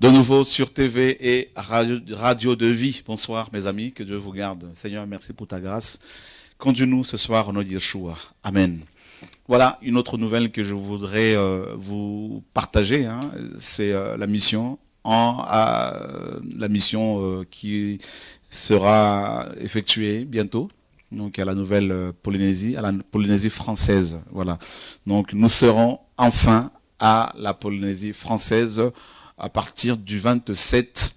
De nouveau sur TV et Radio de Vie. Bonsoir mes amis, que Dieu vous garde. Seigneur, merci pour ta grâce. Conduis-nous ce soir au nom de Yeshua. Amen. Voilà une autre nouvelle que je voudrais vous partager. Hein. C'est la mission, qui sera effectuée bientôt. Donc à la nouvelle Polynésie, à la Polynésie française. Voilà. Donc nous serons enfin à la Polynésie française à partir du 27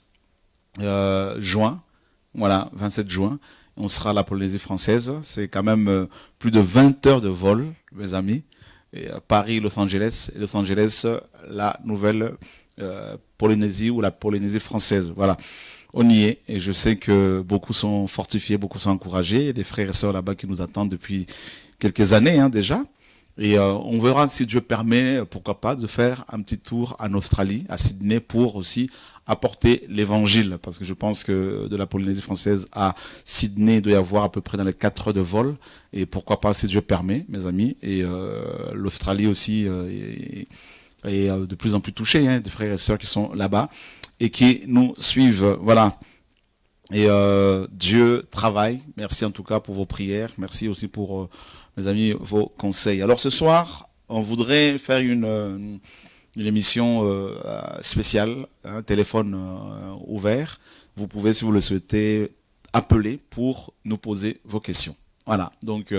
juin. Voilà, 27 juin. On sera à la Polynésie française. C'est quand même plus de 20 heures de vol, mes amis. Et Paris, Los Angeles, et Los Angeles, la nouvelle Polynésie ou la Polynésie française. Voilà. On y est. Et je sais que beaucoup sont fortifiés, beaucoup sont encouragés. Il y a des frères et sœurs là-bas qui nous attendent depuis quelques années hein, déjà. Et on verra si Dieu permet, pourquoi pas, de faire un petit tour en Australie, à Sydney, pour aussi apporter l'évangile. Parce que je pense que de la Polynésie française à Sydney, il doit y avoir à peu près dans les 4 heures de vol. Et pourquoi pas, si Dieu permet, mes amis. Et l'Australie aussi est de plus en plus touchée, hein, des frères et sœurs qui sont là-bas et qui nous suivent. Voilà. Et Dieu travaille. Merci en tout cas pour vos prières. Merci aussi pour... mes amis, vos conseils. Alors ce soir, on voudrait faire une émission spéciale, un téléphone ouvert. Vous pouvez, si vous le souhaitez, appeler pour nous poser vos questions. Voilà, donc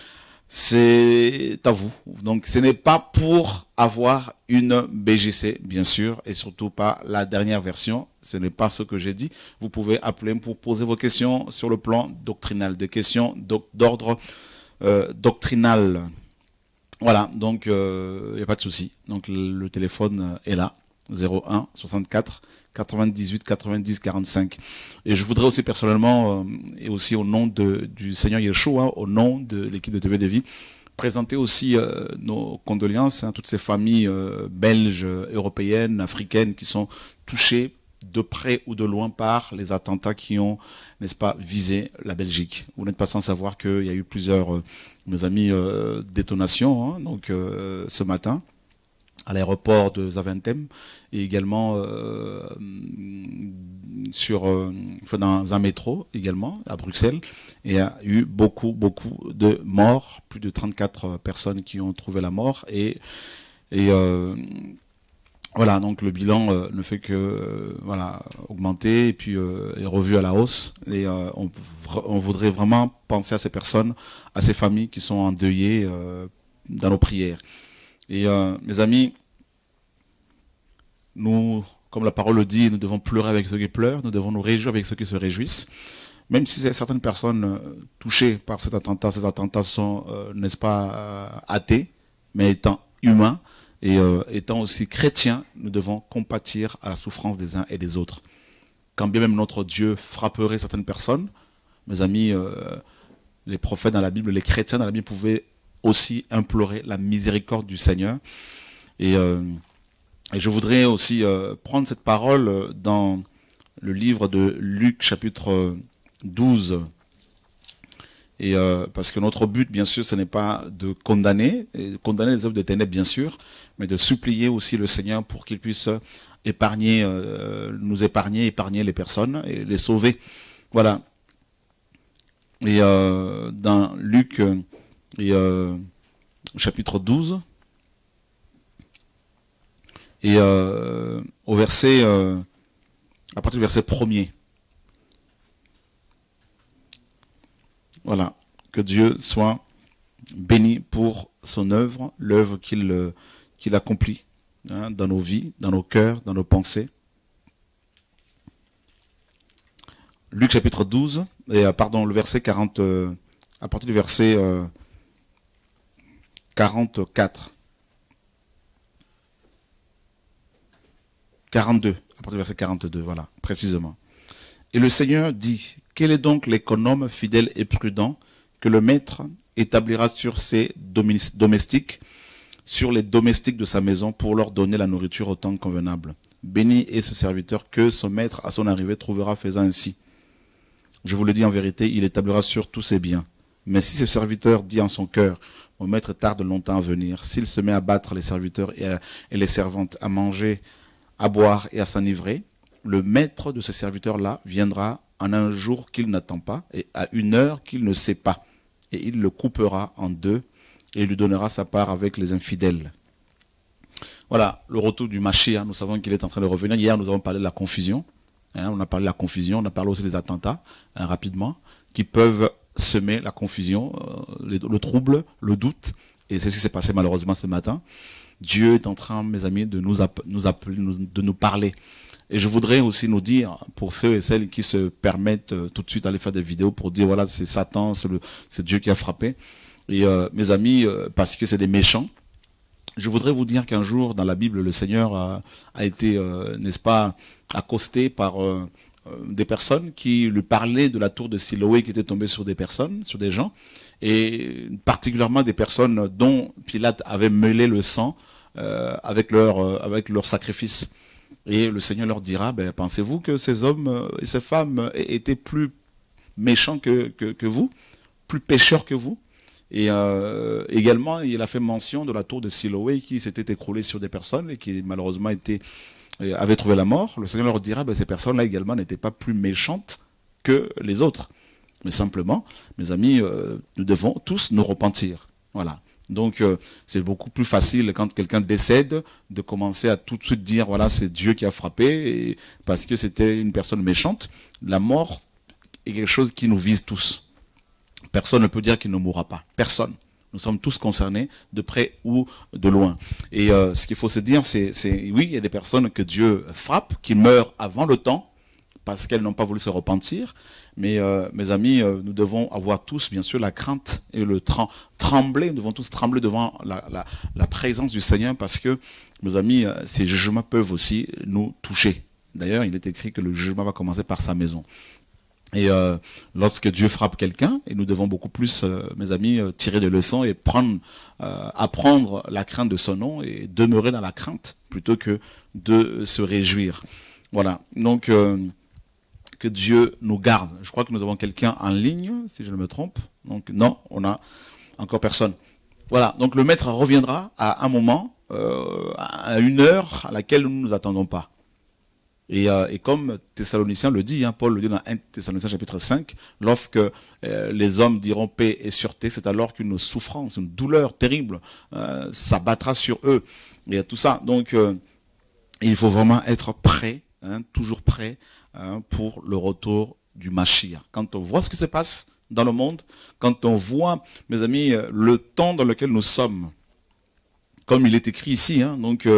c'est à vous. Donc ce n'est pas pour avoir une BGC, bien sûr, et surtout pas la dernière version. Ce n'est pas ce que j'ai dit. Vous pouvez appeler pour poser vos questions sur le plan doctrinal, des questions d'ordre doctrinal. Voilà, donc il n'y a pas de souci. Donc le téléphone est là, 01 64 98 90 45. Et je voudrais aussi personnellement, et aussi au nom du Seigneur Yeshua, au nom de l'équipe de TV de Vie, présenter aussi nos condoléances à toutes ces familles belges, européennes, africaines qui sont touchées de près ou de loin par les attentats qui ont, n'est-ce pas, visé la Belgique. Vous n'êtes pas sans savoir qu'il y a eu plusieurs, mes amis, détonations hein, donc, ce matin à l'aéroport de Zaventem et également dans un métro également à Bruxelles. Et il y a eu beaucoup de morts, plus de 34 personnes qui ont trouvé la mort et voilà, donc le bilan ne fait que augmenter et puis est revu à la hausse. Et on voudrait vraiment penser à ces personnes, à ces familles qui sont endeuillées dans nos prières. Et mes amis, nous, comme la parole le dit, nous devons pleurer avec ceux qui pleurent, nous devons nous réjouir avec ceux qui se réjouissent. Même si certaines personnes touchées par ces attentats sont, n'est-ce pas, athées, mais étant humains, et étant aussi chrétiens, nous devons compatir à la souffrance des uns et des autres. Quand bien même notre Dieu frapperait certaines personnes, mes amis, les prophètes dans la Bible, les chrétiens dans la Bible pouvaient aussi implorer la miséricorde du Seigneur. Et je voudrais aussi prendre cette parole dans le livre de Luc chapitre 12. Et parce que notre but, bien sûr, ce n'est pas de condamner les œuvres des ténèbres, bien sûr, mais de supplier aussi le Seigneur pour qu'il puisse épargner les personnes et les sauver. Voilà. Et dans Luc, chapitre 12, et au verset, à partir du verset 1er. Voilà, que Dieu soit béni pour son œuvre, l'œuvre qu'il accomplit hein, dans nos vies, dans nos cœurs, dans nos pensées. Luc chapitre 12, et le verset 40, à partir du verset 44. 42, à partir du verset 42, voilà, précisément. Et le Seigneur dit, quel est donc l'économe fidèle et prudent que le maître établira sur ses domestiques, sur les domestiques de sa maison pour leur donner la nourriture au temps convenable. Béni est ce serviteur que son maître à son arrivée trouvera faisant ainsi. Je vous le dis en vérité, il établira sur tous ses biens. Mais si ce serviteur dit en son cœur, mon maître tarde longtemps à venir, s'il se met à battre les serviteurs et les servantes, à manger à boire et à s'enivrer, le maître de ces serviteurs-là viendra en un jour qu'il n'attend pas et à une heure qu'il ne sait pas. Et il le coupera en deux et lui donnera sa part avec les infidèles. Voilà, le retour du Mashiach, nous savons qu'il est en train de revenir. Hier, nous avons parlé de la confusion. On a parlé de la confusion, on a parlé aussi des attentats, rapidement, qui peuvent semer la confusion, le trouble, le doute. Et c'est ce qui s'est passé malheureusement ce matin. Dieu est en train, mes amis, de nous appeler, de nous parler. Et je voudrais aussi nous dire, pour ceux et celles qui se permettent tout de suite d'aller faire des vidéos pour dire, voilà, c'est Satan, c'est Dieu qui a frappé. Et mes amis, parce que c'est des méchants, je voudrais vous dire qu'un jour, dans la Bible, le Seigneur a été, n'est-ce pas, accosté par des personnes qui lui parlaient de la tour de Siloé qui était tombée sur des personnes, sur des gens, et particulièrement des personnes dont Pilate avait mêlé le sang avec leur sacrifice. Et le Seigneur leur dira, ben, pensez-vous que ces hommes et ces femmes étaient plus méchants que vous, plus pécheurs que vous? Et également, il a fait mention de la tour de Siloé qui s'était écroulée sur des personnes et qui malheureusement avaient trouvé la mort. Le Seigneur leur dira, ben, ces personnes-là également n'étaient pas plus méchantes que les autres. Mais simplement, mes amis, nous devons tous nous repentir. Voilà. Donc, c'est beaucoup plus facile quand quelqu'un décède de commencer à tout de suite dire, voilà, c'est Dieu qui a frappé, parce que c'était une personne méchante. La mort est quelque chose qui nous vise tous. Personne ne peut dire qu'il ne mourra pas. Personne. Nous sommes tous concernés, de près ou de loin. Et ce qu'il faut se dire, c'est oui, il y a des personnes que Dieu frappe, qui meurent avant le temps, parce qu'elles n'ont pas voulu se repentir. Mais mes amis, nous devons avoir tous, bien sûr, la crainte et le trembler. Nous devons tous trembler devant la présence du Seigneur, parce que, mes amis, ces jugements peuvent aussi nous toucher. D'ailleurs, il est écrit que le jugement va commencer par sa maison. Et lorsque Dieu frappe quelqu'un, et nous devons beaucoup plus, mes amis, tirer des leçons et apprendre la crainte de son nom et demeurer dans la crainte plutôt que de se réjouir. Voilà. Donc, que Dieu nous garde. Je crois que nous avons quelqu'un en ligne, si je ne me trompe. Donc non, on n'a encore personne. Voilà. Donc le maître reviendra à un moment, à une heure à laquelle nous ne nous attendons pas. Et comme Thessaloniciens le dit, Paul le dit dans 1 Thessaloniciens chapitre 5, lorsque les hommes diront paix et sûreté, c'est alors qu'une souffrance, une douleur terrible s'abattra sur eux. Et tout ça. Donc il faut vraiment être prêt, toujours prêt pour le retour du Mashiach. Quand on voit ce qui se passe dans le monde, quand on voit, mes amis, le temps dans lequel nous sommes, comme il est écrit ici, donc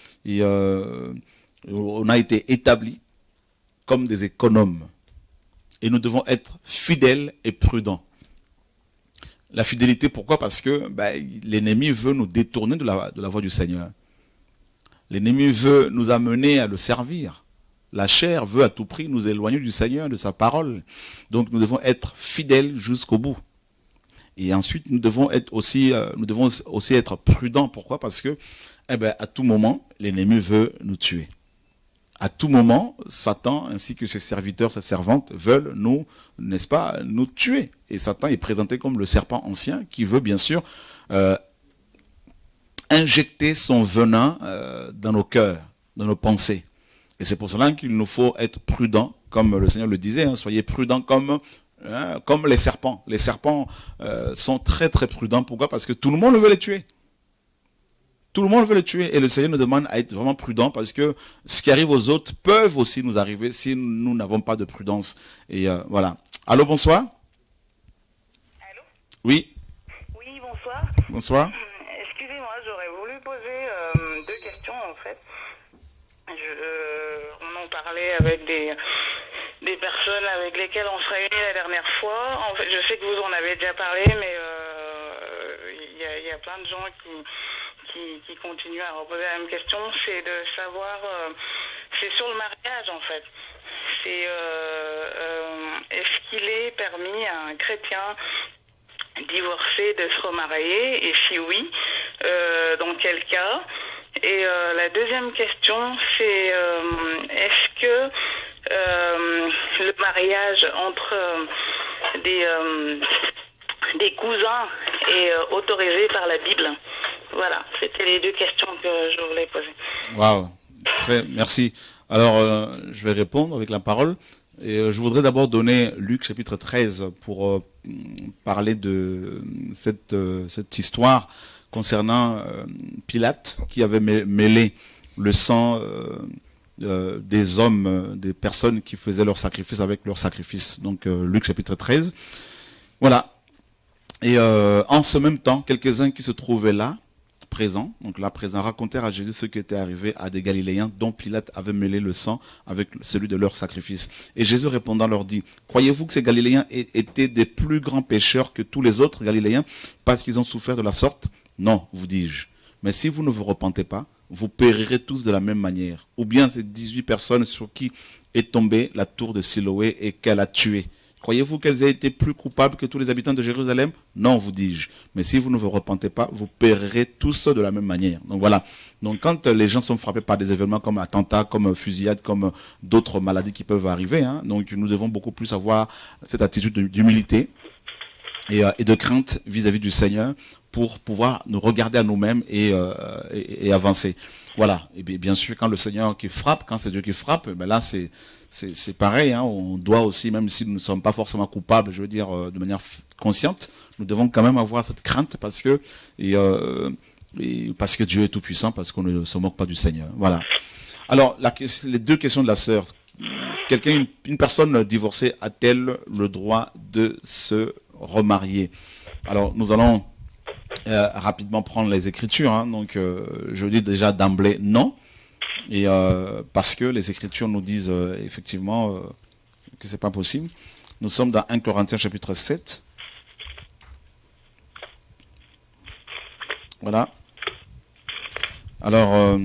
on a été établis comme des économes. Et nous devons être fidèles et prudents. La fidélité, pourquoi? Parce que l'ennemi veut nous détourner de la voie du Seigneur. L'ennemi veut nous amener à le servir. La chair veut à tout prix nous éloigner du Seigneur, de sa parole. Donc nous devons être fidèles jusqu'au bout. Et ensuite, nous devons aussi être prudents. Pourquoi? Parce que, à tout moment, l'ennemi veut nous tuer. À tout moment, Satan ainsi que ses serviteurs, ses servantes veulent nous, n'est-ce pas, nous tuer. Et Satan est présenté comme le serpent ancien qui veut bien sûr injecter son venin dans nos cœurs, dans nos pensées. Et c'est pour cela qu'il nous faut être prudents, comme le Seigneur le disait, soyez prudents comme les serpents. Les serpents sont très très prudents. Pourquoi? Parce que tout le monde veut les tuer. Tout le monde veut les tuer. Et le Seigneur nous demande à être vraiment prudents, parce que ce qui arrive aux autres peuvent aussi nous arriver si nous n'avons pas de prudence. Et voilà. Allô, bonsoir. Allô? Oui, Bonsoir. Bonsoir. Excusez-moi, j'aurais voulu poser 2 questions en fait. On en parlait avec des personnes avec lesquelles on se réunit la dernière fois. En fait, je sais que vous en avez déjà parlé, mais il y a plein de gens qui continuent à reposer la même question. C'est de savoir, c'est sur le mariage en fait. C'est est-ce qu'il est permis à un chrétien divorcé de se remarier, et si oui, dans quel cas? Et la deuxième question, c'est est-ce que le mariage entre des cousins est autorisé par la Bible? Voilà, c'était les 2 questions que je voulais poser. Waouh, Merci. Alors, je vais répondre avec la parole. Et, je voudrais d'abord donner Luc chapitre 13 pour parler de cette histoire concernant Pilate qui avait mêlé le sang des hommes, des personnes qui faisaient leur sacrifice avec leur sacrifice. Donc Luc chapitre 13. Voilà. Et en ce même temps, quelques-uns qui se trouvaient là, présents, donc là présents, racontèrent à Jésus ce qui était arrivé à des Galiléens dont Pilate avait mêlé le sang avec celui de leur sacrifice. Et Jésus répondant leur dit, croyez-vous que ces Galiléens étaient des plus grands pécheurs que tous les autres Galiléens parce qu'ils ont souffert de la sorte? Non, vous dis-je. Mais si vous ne vous repentez pas, vous périrez tous de la même manière. Ou bien ces 18 personnes sur qui est tombée la tour de Siloé et qu'elle a tué. Croyez-vous qu'elles aient été plus coupables que tous les habitants de Jérusalem? Non, vous dis-je. Mais si vous ne vous repentez pas, vous périrez tous de la même manière. Donc voilà. Donc quand les gens sont frappés par des événements comme attentats, comme fusillades, comme d'autres maladies qui peuvent arriver, hein, donc nous devons beaucoup plus avoir cette attitude d'humilité et de crainte vis-à-vis du Seigneur pour pouvoir nous regarder à nous-mêmes et avancer. Voilà. Et bien sûr, quand le Seigneur qui frappe, quand c'est Dieu qui frappe, ben là c'est pareil, hein, on doit aussi, même si nous ne sommes pas forcément coupables, je veux dire, de manière consciente, nous devons quand même avoir cette crainte parce que Dieu est tout-puissant, parce qu'on ne se moque pas du Seigneur. Voilà. Alors, les deux questions de la sœur. Une personne divorcée a-t-elle le droit de se remarier? Alors, nous allons rapidement prendre les Écritures. Hein, donc, je dis déjà d'emblée non. Et parce que les Écritures nous disent effectivement que c'est pas possible. Nous sommes dans 1 Corinthiens chapitre 7. Voilà. Alors,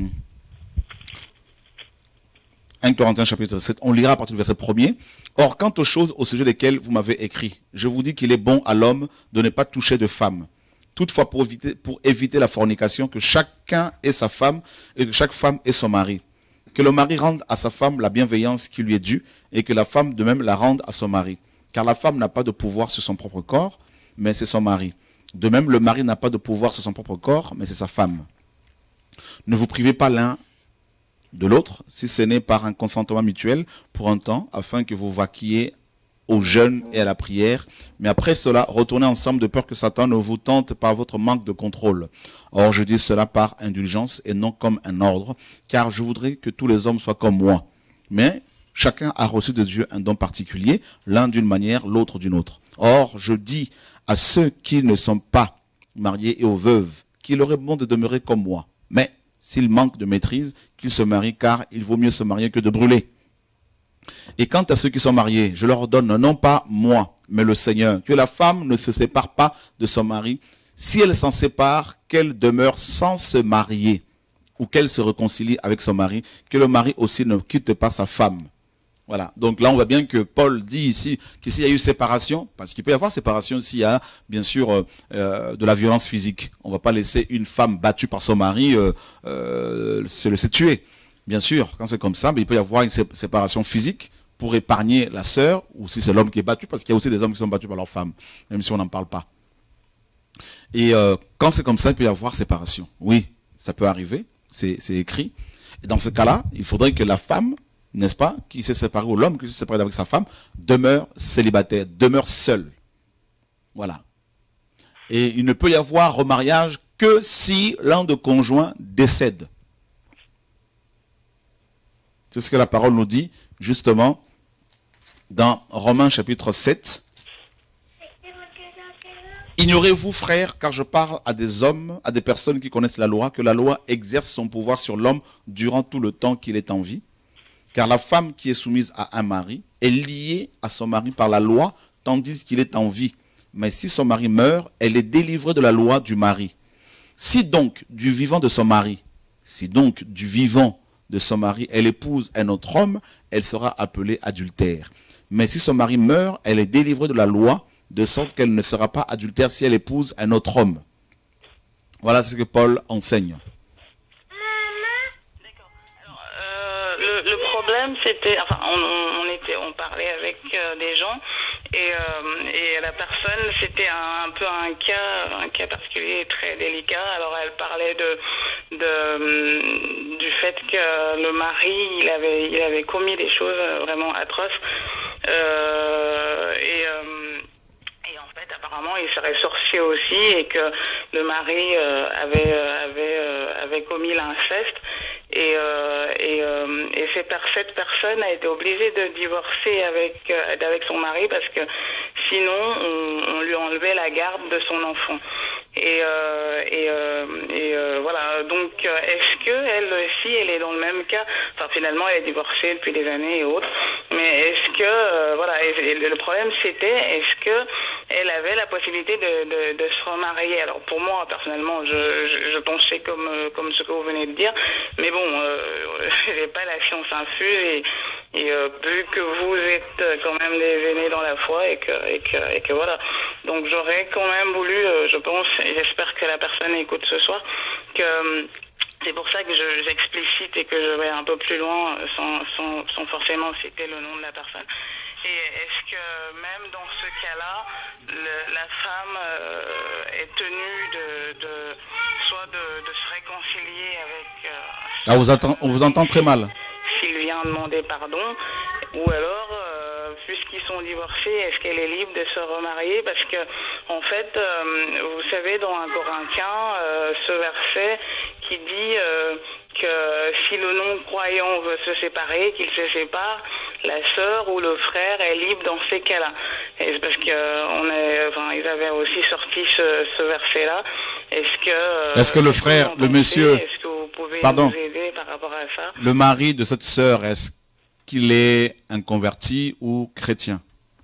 1 Corinthiens chapitre 7, on lira à partir du verset 1er. Or, quant aux choses au sujet desquelles vous m'avez écrit, je vous dis qu'il est bon à l'homme de ne pas toucher de femme. Toutefois, pour éviter la fornication, que chacun ait sa femme et que chaque femme ait son mari. Que le mari rende à sa femme la bienveillance qui lui est due et que la femme de même la rende à son mari. Car la femme n'a pas de pouvoir sur son propre corps, mais c'est son mari. De même, le mari n'a pas de pouvoir sur son propre corps, mais c'est sa femme. Ne vous privez pas l'un de l'autre, si ce n'est par un consentement mutuel pour un temps, afin que vous vaquiez au jeûne et à la prière, mais après cela, retournez ensemble de peur que Satan ne vous tente par votre manque de contrôle. Or, je dis cela par indulgence et non comme un ordre, car je voudrais que tous les hommes soient comme moi. Mais chacun a reçu de Dieu un don particulier, l'un d'une manière, l'autre d'une autre. Or, je dis à ceux qui ne sont pas mariés et aux veuves, qu'il aurait bon de demeurer comme moi. Mais s'ils manquent de maîtrise, qu'ils se marient, car il vaut mieux se marier que de brûler. Et quant à ceux qui sont mariés, je leur donne non pas moi, mais le Seigneur, que la femme ne se sépare pas de son mari. Si elle s'en sépare, qu'elle demeure sans se marier, ou qu'elle se réconcilie avec son mari, que le mari aussi ne quitte pas sa femme. Voilà. Donc là, on voit bien que Paul dit ici qu'ici il y a eu séparation, parce qu'il peut y avoir séparation s'il y a, bien sûr, de la violence physique. On ne va pas laisser une femme battue par son mari se laisser tuer. Bien sûr, quand c'est comme ça, mais il peut y avoir une séparation physique pour épargner la sœur, ou si c'est l'homme qui est battu, parce qu'il y a aussi des hommes qui sont battus par leur femme, même si on n'en parle pas. Et quand c'est comme ça, il peut y avoir séparation. Oui, ça peut arriver, c'est écrit. Et dans ce cas-là, il faudrait que la femme, n'est-ce pas, qui s'est séparée, ou l'homme qui s'est séparé avec sa femme, demeure célibataire, demeure seul. Voilà. Et il ne peut y avoir remariage que si l'un des conjoints décède. C'est ce que la parole nous dit, justement, dans Romains chapitre 7. Ignorez-vous, frères, car je parle à des hommes, à des personnes qui connaissent la loi, que la loi exerce son pouvoir sur l'homme durant tout le temps qu'il est en vie. Car la femme qui est soumise à un mari est liée à son mari par la loi, tandis qu'il est en vie. Mais si son mari meurt, elle est délivrée de la loi du mari. Si donc du vivant de son mari, elle épouse un autre homme, elle sera appelée adultère. Mais si son mari meurt, elle est délivrée de la loi, de sorte qu'elle ne sera pas adultère si elle épouse un autre homme. Voilà ce que Paul enseigne. D'accord. Alors, le problème, c'était, enfin, on parlait avec des gens Et la personne, c'était un peu un cas particulier très délicat. Alors elle parlait du fait que le mari, il avait commis des choses vraiment atroces. Et en fait, apparemment, il serait sorcier aussi et que le mari avait commis l'inceste. Et cette personne a été obligée de divorcer avec son mari parce que sinon on lui enlevait la garde de son enfant. Voilà. Donc est-ce que elle aussi, elle est dans le même cas? Enfin, finalement, elle est divorcée depuis des années et autres. Mais est-ce que voilà, et le problème c'était, est-ce que elle avait la possibilité de se remarier? Alors pour moi, personnellement, je pensais comme ce que vous venez de dire, mais bon, j'ai pas la science infuse et vu que vous êtes quand même des aînés dans la foi et que voilà, donc j'aurais quand même voulu, je pense, et j'espère que la personne écoute ce soir, que c'est pour ça que j'explicite et que je vais un peu plus loin sans forcément citer le nom de la personne. Et est-ce que même dans ce cas-là, la femme est tenue soit de se réconcilier avec... on vous entend très mal. S'il vient demander pardon, ou alors, puisqu'ils sont divorcés, est-ce qu'elle est libre de se remarier? Parce que, en fait, vous savez, dans un Corinthien, ce verset qui dit que si le non-croyant veut se séparer, qu'il se sépare, la sœur ou le frère est libre dans ces cas-là. Et c'est parce que ils avaient aussi sorti ce verset-là. Est-ce que le frère, le monsieur, est-ce que vous pouvez nous aider par rapport à ça? Le mari de cette sœur, est-ce qu'il est un converti ou chrétien?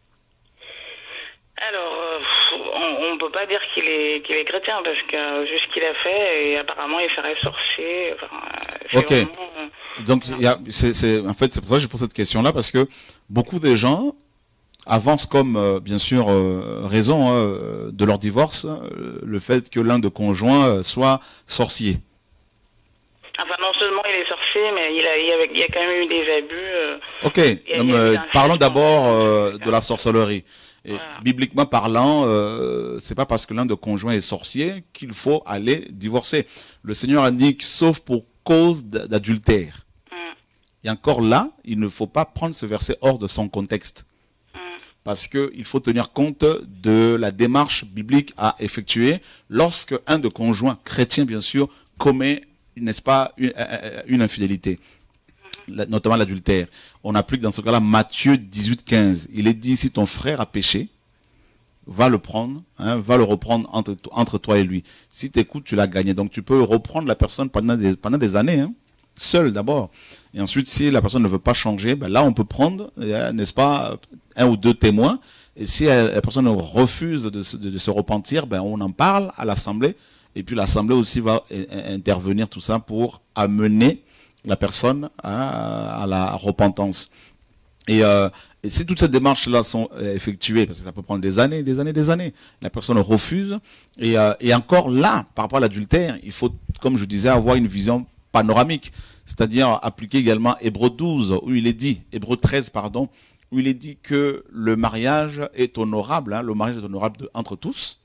Alors, on ne peut pas dire qu'il est chrétien parce que vu ce qu'il a fait, et apparemment il serait sorcier. Ok. Donc, en fait, c'est pour ça que je pose cette question-là, parce que beaucoup de gens avancent comme, bien sûr, raison de leur divorce, le fait que l'un des conjoints soit sorcier. Enfin, non seulement il est sorcier, mais il y a quand même eu des abus. Ok, parlons d'abord de la sorcellerie. Et voilà. Bibliquement parlant, c'est pas parce que l'un des conjoints est sorcier qu'il faut aller divorcer. Le Seigneur indique, sauf pour cause d'adultère. Et encore là, il ne faut pas prendre ce verset hors de son contexte. Parce qu'il faut tenir compte de la démarche biblique à effectuer lorsque un des conjoints, chrétien bien sûr, commet, n'est-ce pas, une infidélité, notamment l'adultère. On applique dans ce cas-là Matthieu 18,15. Il est dit, si ton frère a péché, va le prendre, va le reprendre entre toi et lui. Si tu écoutes, tu l'as gagné. Donc tu peux reprendre la personne pendant des années, seul d'abord. Et ensuite, si la personne ne veut pas changer, ben là on peut prendre, n'est-ce pas, un ou deux témoins. Et si la personne refuse de se repentir, ben on en parle à l'Assemblée. Et puis l'Assemblée aussi va intervenir tout ça pour amener la personne à la repentance. Et si toutes ces démarches-là sont effectuées, parce que ça peut prendre des années, la personne refuse. Et encore là, par rapport à l'adultère, il faut, comme je disais, avoir une vision panoramique. C'est-à-dire appliquer également Hébreux 12, où il est dit, Hébreux 13, pardon, où il est dit que le mariage est honorable, le mariage est honorable entre tous.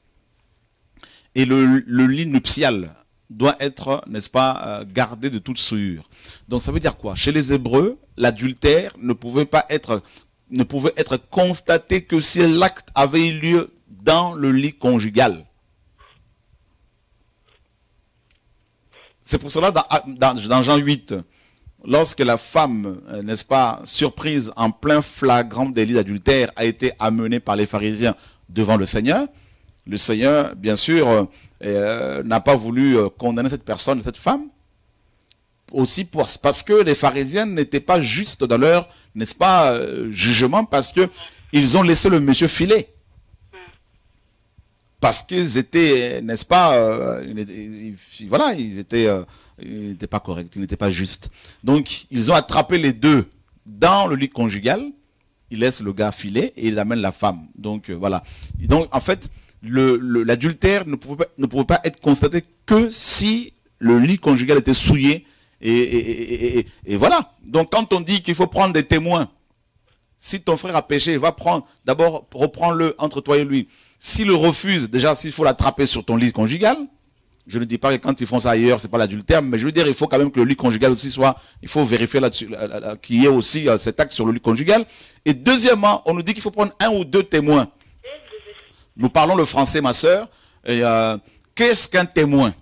Et le lit nuptial doit être, n'est-ce pas, gardé de toute souillure. Donc ça veut dire quoi? Chez les Hébreux, l'adultère ne pouvait être constaté que si l'acte avait eu lieu dans le lit conjugal. C'est pour cela, dans Jean 8, lorsque la femme, n'est-ce pas, surprise en plein flagrant délit d'adultère, a été amenée par les pharisiens devant le Seigneur, bien sûr, n'a pas voulu condamner cette personne, cette femme, aussi parce que les pharisiens n'étaient pas justes dans leur, n'est-ce pas, jugement, parce que ils ont laissé le monsieur filer. Parce qu'ils étaient, n'est-ce pas, voilà, ils n'étaient pas corrects, ils n'étaient pas justes. Donc, ils ont attrapé les deux dans le lit conjugal, ils laissent le gars filer et ils amènent la femme. Donc, voilà. Et donc, en fait, l'adultère ne pouvait pas être constaté que si le lit conjugal était souillé. Et voilà. Donc, quand on dit qu'il faut prendre des témoins, Si ton frère a péché, va prendre, d'abord, reprends-le entre toi et lui. S'il le refuse, déjà, s'il faut l'attraper sur ton lit conjugal, je ne dis pas que quand ils font ça ailleurs, c'est pas l'adultère, mais je veux dire, il faut quand même que le lit conjugal aussi soit, il faut vérifier là-dessus, qu'il y ait aussi cet acte sur le lit conjugal. Et deuxièmement, on nous dit qu'il faut prendre 1 ou 2 témoins. Nous parlons le français, ma sœur. Et qu'est-ce qu'un témoin?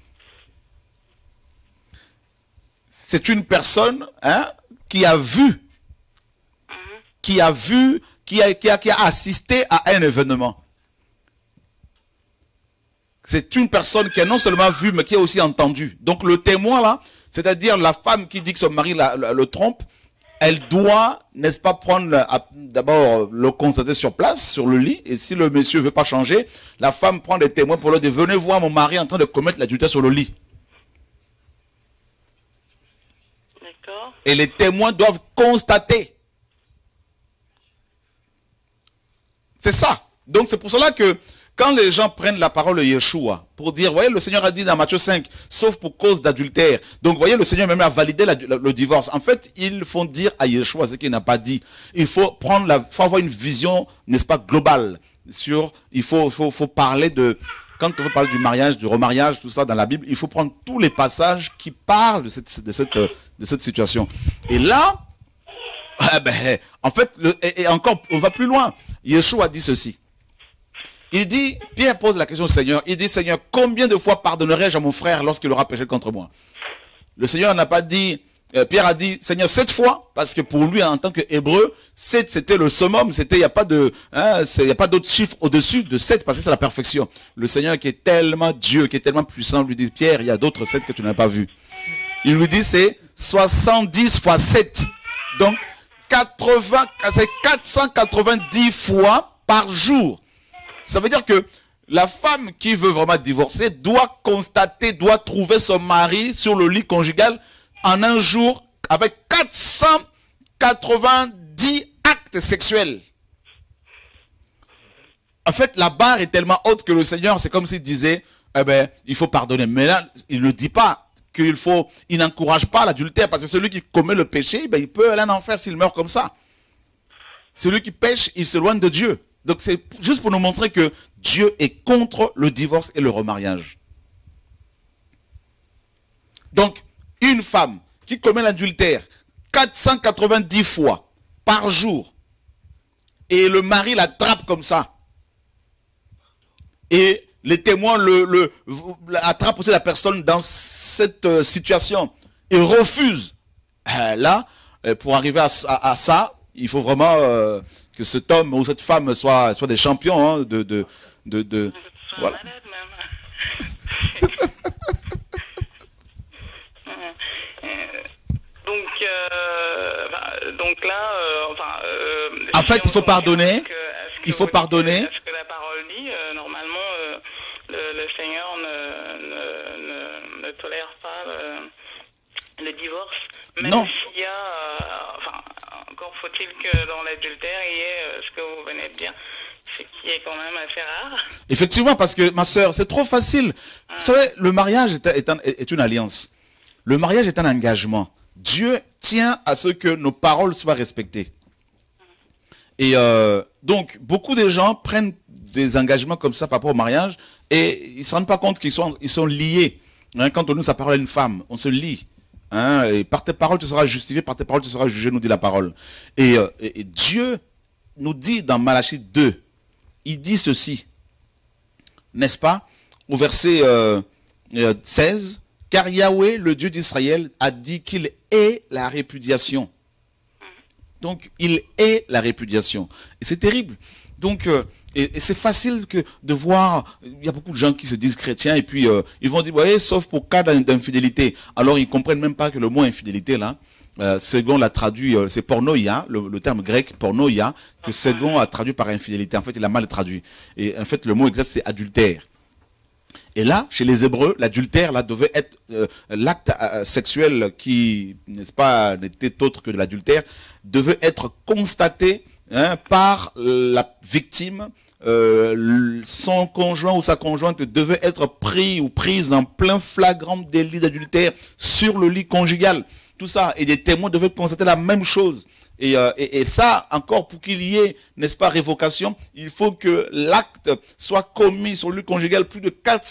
C'est une personne qui a vu, qui a assisté à un événement. C'est une personne qui a non seulement vu, mais qui a aussi entendu. Donc le témoin là, c'est-à-dire la femme qui dit que son mari le trompe, elle doit, n'est-ce pas, prendre d'abord le constater sur place, sur le lit, et si le monsieur ne veut pas changer, la femme prend des témoins pour leur dire, venez voir mon mari en train de commettre l'adultère sur le lit. D'accord. Et les témoins doivent constater. C'est ça. Donc c'est pour cela que quand les gens prennent la parole de Yeshua pour dire, voyez, le Seigneur a dit dans Matthieu 5, sauf pour cause d'adultère. Donc, voyez, le Seigneur même a validé le divorce. En fait, ils font dire à Yeshua ce qu'il n'a pas dit. Il faut avoir une vision, n'est-ce pas, globale. Il faut parler de, quand on veut parler du mariage, du remariage, tout ça dans la Bible, il faut prendre tous les passages qui parlent de cette situation. Et là, en fait, et encore, on va plus loin. Yeshua a dit ceci. Il dit, Pierre pose la question au Seigneur, il dit, Seigneur, combien de fois pardonnerai-je à mon frère lorsqu'il aura péché contre moi? Le Seigneur n'a pas dit, Pierre a dit, Seigneur, 7 fois, parce que pour lui, en tant qu'hébreu, 7 c'était le summum, il n'y a pas d'autre chiffre au-dessus de 7, parce que c'est la perfection. Le Seigneur qui est tellement Dieu, qui est tellement puissant, lui dit, Pierre, il y a d'autres 7 que tu n'as pas vus. Il lui dit, c'est 70 fois 7. Donc, c'est 490 fois par jour. Ça veut dire que la femme qui veut vraiment divorcer doit constater, doit trouver son mari sur le lit conjugal en un jour avec 490 actes sexuels. En fait, la barre est tellement haute que le Seigneur, c'est comme s'il disait, il faut pardonner. Mais là, il ne dit pas il n'encourage pas l'adultère, parce que celui qui commet le péché, il peut aller en enfer s'il meurt comme ça. Celui qui pêche, il s'éloigne de Dieu. Donc c'est juste pour nous montrer que Dieu est contre le divorce et le remariage. Donc, une femme qui commet l'adultère 490 fois par jour, et le mari l'attrape comme ça, et les témoins attrapent aussi la personne dans cette situation, et refusent. Là, pour arriver à ça, il faut vraiment que cet homme ou cette femme soit des champions voilà. Donc là, en fait, il faut pardonner. Il faut pardonner. Est-ce que la parole dit, normalement, le Seigneur ne tolère pas le divorce, même s'il y a, encore faut-il que dans l'adultère, il y ait ce que vous venez de dire, ce qui est quand même assez rare. Effectivement, parce que, ma sœur, c'est trop facile. Vous savez, le mariage est une alliance. Le mariage est un engagement. Dieu tient à ce que nos paroles soient respectées. Et donc, beaucoup de gens prennent des engagements comme ça par rapport au mariage et ils ne se rendent pas compte qu'ils sont liés. Quand on nous sa parole à une femme, on se lie. Et par tes paroles, tu seras justifié, par tes paroles, tu seras jugé, nous dit la parole. Et Dieu nous dit dans Malachie 2, il dit ceci, n'est-ce pas? Au verset 16, car Yahweh, le Dieu d'Israël, a dit qu'il est la répudiation. Donc, il est la répudiation. Et c'est terrible. Donc, et c'est facile de voir, il y a beaucoup de gens qui se disent chrétiens et puis ils vont dire, vous voyez, sauf pour cas d'infidélité. Alors, ils ne comprennent même pas que le mot infidélité, là, Ségon l'a traduit, c'est pornoïa, le terme grec pornoïa, que Ségon a traduit par infidélité. En fait, il a mal traduit. Et en fait, le mot exact, c'est adultère. Et là, chez les Hébreux, l'adultère, là, devait être l'acte sexuel qui, n'est-ce pas, n'était autre que de l'adultère, devait être constaté par la victime. Son conjoint ou sa conjointe devait être pris ou prise en plein flagrant délit d'adultère sur le lit conjugal. tout ça. Et des témoins devaient constater la même chose. Et ça, encore pour qu'il y ait, n'est-ce pas, révocation, il faut que l'acte soit commis sur le lit conjugal plus de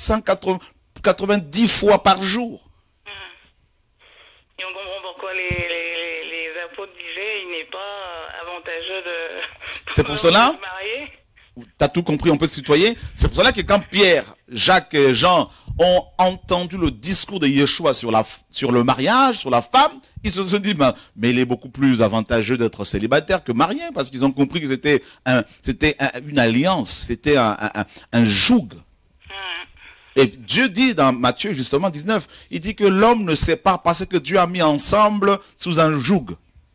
490 fois par jour. Et on comprend pourquoi les apôtres disaient il n'est pas avantageux de C'est pour cela, se marier. tu as tout compris, on peut se tutoyer. C'est pour cela que quand Pierre, Jacques et Jean ont entendu le discours de Yeshua sur le mariage, sur la femme, ils se sont dit, mais il est beaucoup plus avantageux d'être célibataire que marié, parce qu'ils ont compris que c'était une alliance, c'était un joug. Et Dieu dit dans Matthieu justement 19, il dit que l'homme ne sait pas parce que Dieu a mis ensemble sous un joug.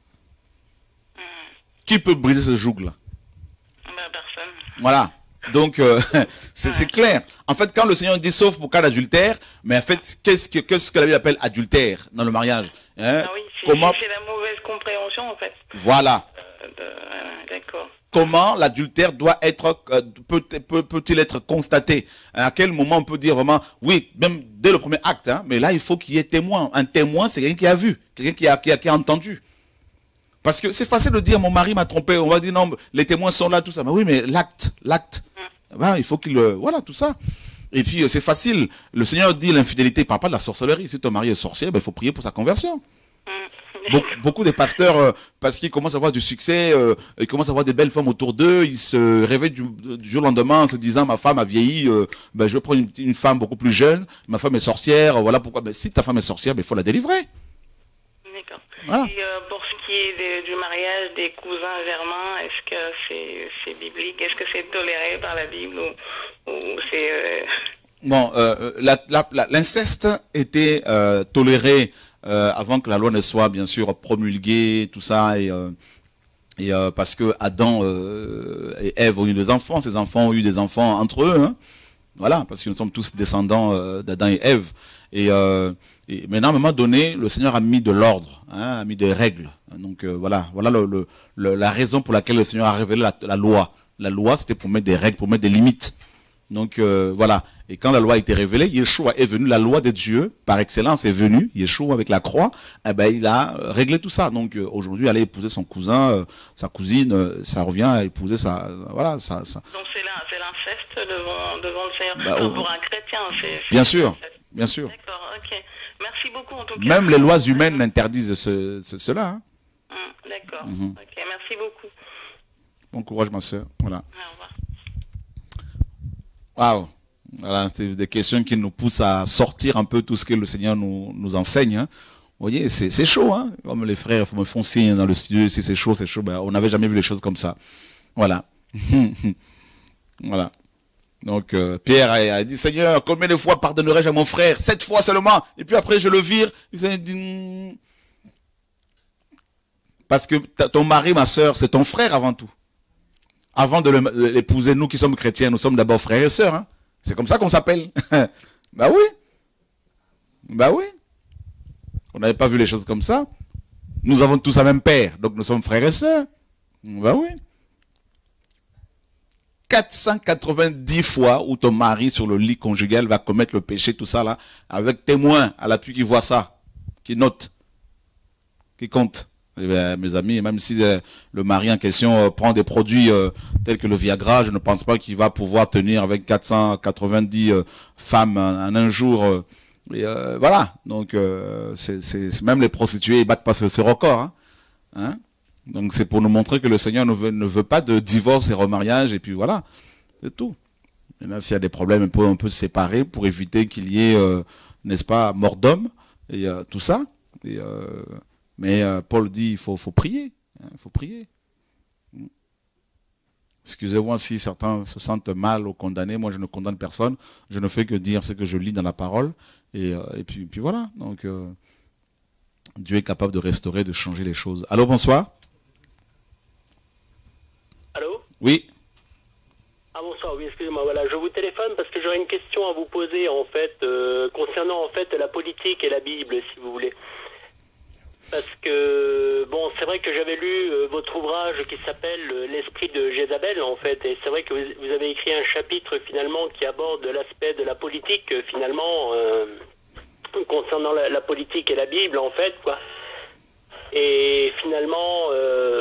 Qui peut briser ce joug-là? Personne. Voilà. Donc, c'est clair. En fait, quand le Seigneur dit sauf pour cas d'adultère, mais en fait, qu'est-ce que la Bible appelle adultère dans le mariage, hein? Ah oui, Comment... c'est la mauvaise compréhension en fait. Voilà. D'accord. Comment l'adultère doit être, peut-il être constaté? À quel moment on peut dire vraiment, oui, même dès le premier acte, hein, mais là il faut qu'il y ait témoin. Un témoin, c'est quelqu'un qui a vu, quelqu'un qui a entendu. Parce que c'est facile de dire, mon mari m'a trompé, on va dire non, les témoins sont là, tout ça. Mais oui, mais l'acte, ben, il faut qu'il, voilà, tout ça. Et puis c'est facile, le Seigneur dit l'infidélité, il ne parle pas de la sorcellerie. Si ton mari est sorcier, ben, il faut prier pour sa conversion. Beaucoup de pasteurs, parce qu'ils commencent à avoir du succès, ils commencent à avoir des belles femmes autour d'eux, ils se réveillent du jour au lendemain en se disant ma femme a vieilli, ben, je vais prendre une femme beaucoup plus jeune, ma femme est sorcière, voilà pourquoi. Ben, si ta femme est sorcière, ben, il faut la délivrer. D'accord. Voilà. Et pour ce qui est du mariage des cousins germains, est-ce que c'est biblique? Est-ce que c'est toléré par la Bible ou c'est... Bon, l'inceste était toléré avant que la loi ne soit bien sûr promulguée, tout ça, et parce que Adam et Ève ont eu des enfants, ces enfants ont eu des enfants entre eux, hein, voilà, parce que nous sommes tous descendants d'Adam et Ève, et maintenant à un moment donné, le Seigneur a mis de l'ordre, hein, a mis des règles, donc voilà la raison pour laquelle le Seigneur a révélé la loi. La loi, c'était pour mettre des règles, pour mettre des limites. Donc voilà, et quand la loi a été révélée, Yeshua est venu, la loi de Dieu par excellence est venue, Yeshua avec la croix, eh ben, il a réglé tout ça. Donc aujourd'hui, aller épouser son cousin, sa cousine, ça revient à épouser voilà, ça. Donc c'est l'inceste devant le Seigneur. Bah, non, pour un chrétien, bien sûr, bien sûr. D'accord, ok. Merci beaucoup en tout cas. Même les lois humaines interdisent cela. Hein. D'accord, ok, merci beaucoup. Bon courage ma soeur, voilà. Au revoir. Waouh, voilà, c'est des questions qui nous poussent à sortir un peu tout ce que le Seigneur nous enseigne. Hein. Vous voyez, c'est chaud, hein. Comme les frères me font signe dans le studio, si c'est chaud, ben, on n'avait jamais vu les choses comme ça. Voilà. Voilà. Donc Pierre a dit, Seigneur, combien de fois pardonnerai-je à mon frère? 7 fois seulement. Et puis après je le vire. Il s'est dit, parce que ton mari, ma soeur, c'est ton frère avant tout. Avant de l'épouser, nous qui sommes chrétiens, nous sommes d'abord frères et sœurs. Hein. C'est comme ça qu'on s'appelle. Bah oui. Bah oui. On n'avait pas vu les choses comme ça. Nous avons tous un même père, donc nous sommes frères et sœurs. Bah oui. 490 fois où ton mari sur le lit conjugal va commettre le péché, tout ça là, avec témoins à l'appui qui voient ça, qui notent, qui comptent. Eh bien, mes amis, même si le mari en question prend des produits tels que le Viagra, je ne pense pas qu'il va pouvoir tenir avec 490 femmes en un jour. Voilà, donc même les prostituées ne battent pas ce record. Hein. Donc c'est pour nous montrer que le Seigneur ne veut pas de divorce et remariage, et puis voilà, c'est tout. Et là, s'il y a des problèmes, on peut se séparer pour éviter qu'il y ait, n'est-ce pas, mort d'homme, et tout ça. Mais Paul dit, il faut prier. Il faut prier. Excusez-moi si certains se sentent mal ou condamnés. Moi, je ne condamne personne. Je ne fais que dire ce que je lis dans la parole. Et puis voilà. Donc, Dieu est capable de restaurer, de changer les choses. Allô, bonsoir. Allô? Oui. Ah bonsoir, oui, excusez-moi, voilà, je vous téléphone parce que j'aurais une question à vous poser, en fait, concernant, en fait, la politique et la Bible, si vous voulez. Parce que, bon, c'est vrai que j'avais lu votre ouvrage qui s'appelle L'esprit de Jézabel, en fait, et c'est vrai que vous avez écrit un chapitre, finalement, qui aborde l'aspect de la politique, finalement, concernant la politique et la Bible, en fait, quoi. Et finalement,